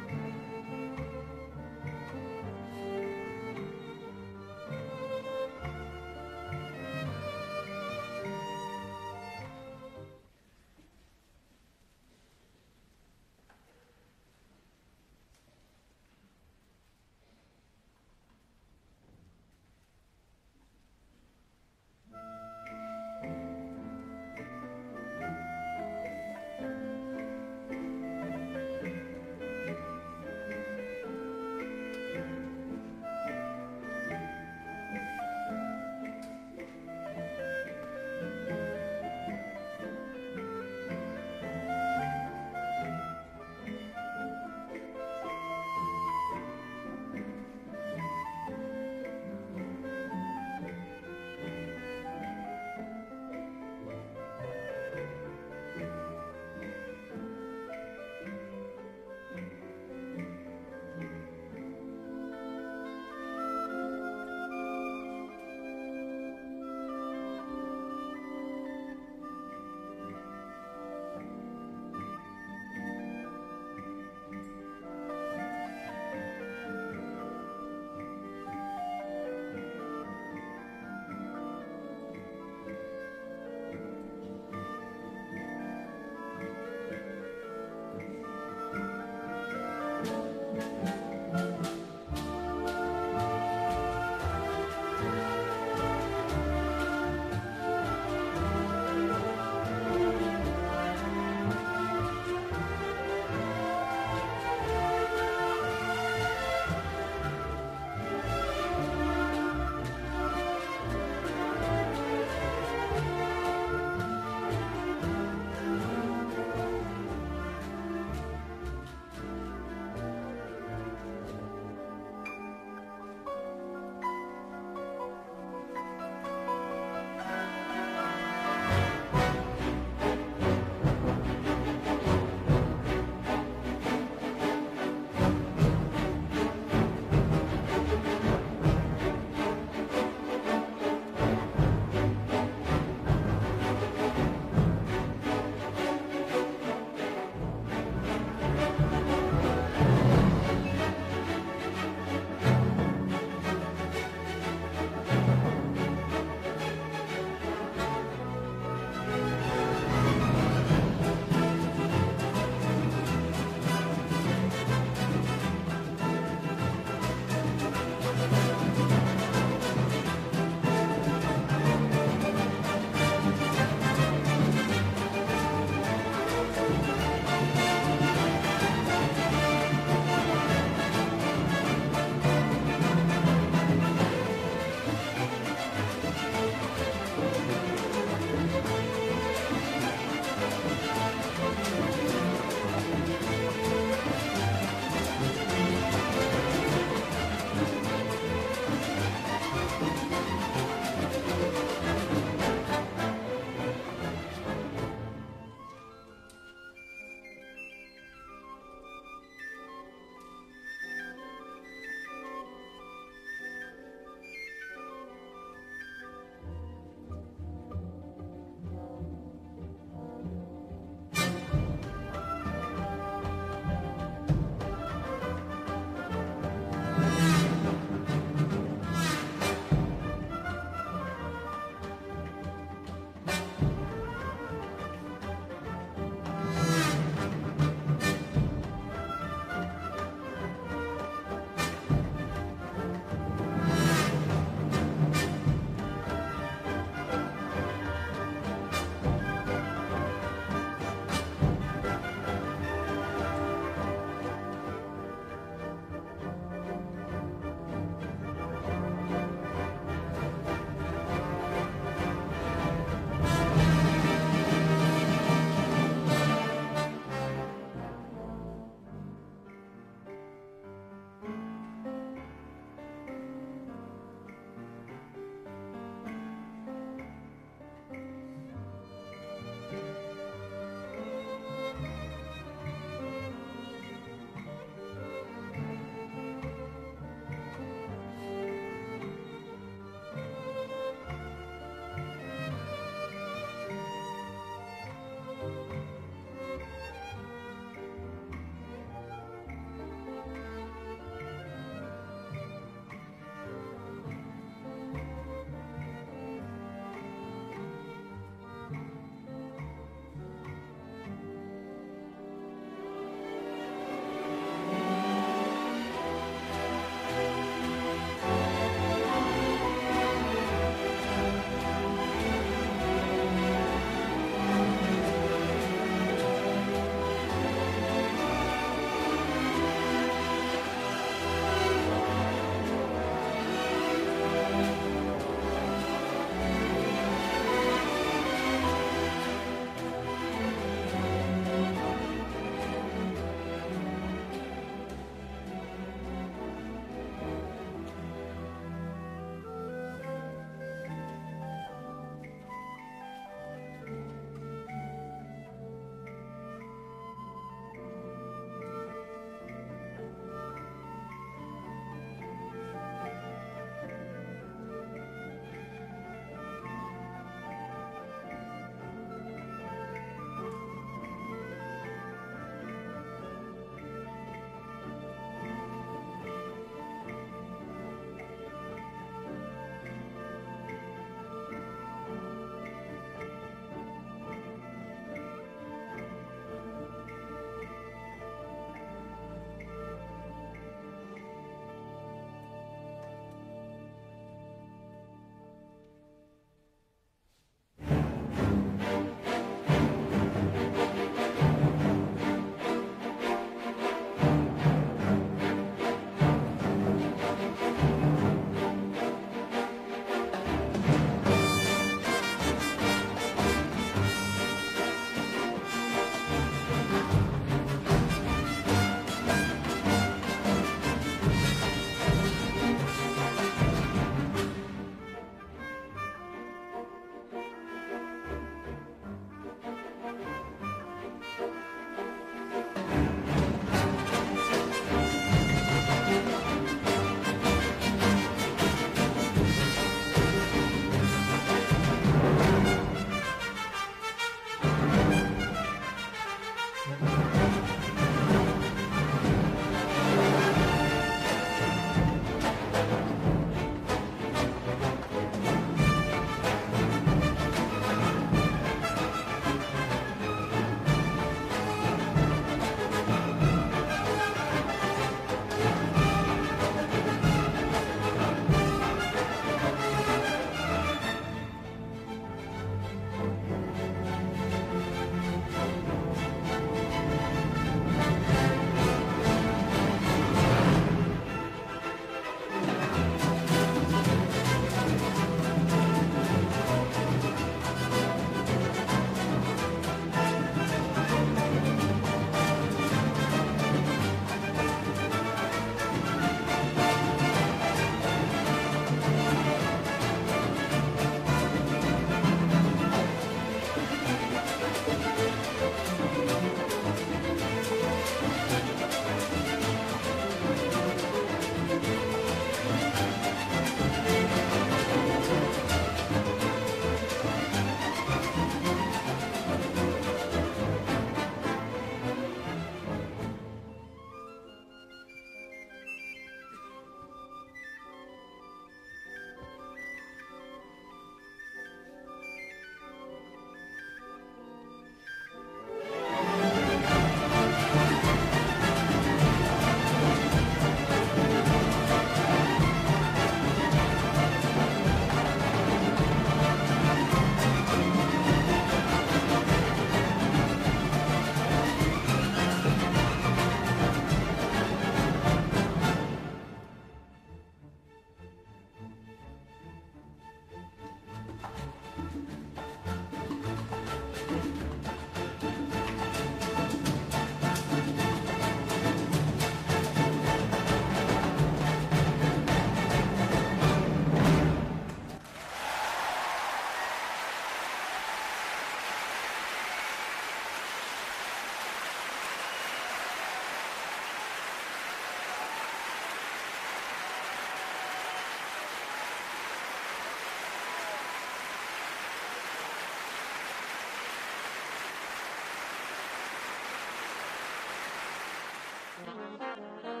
Thank you.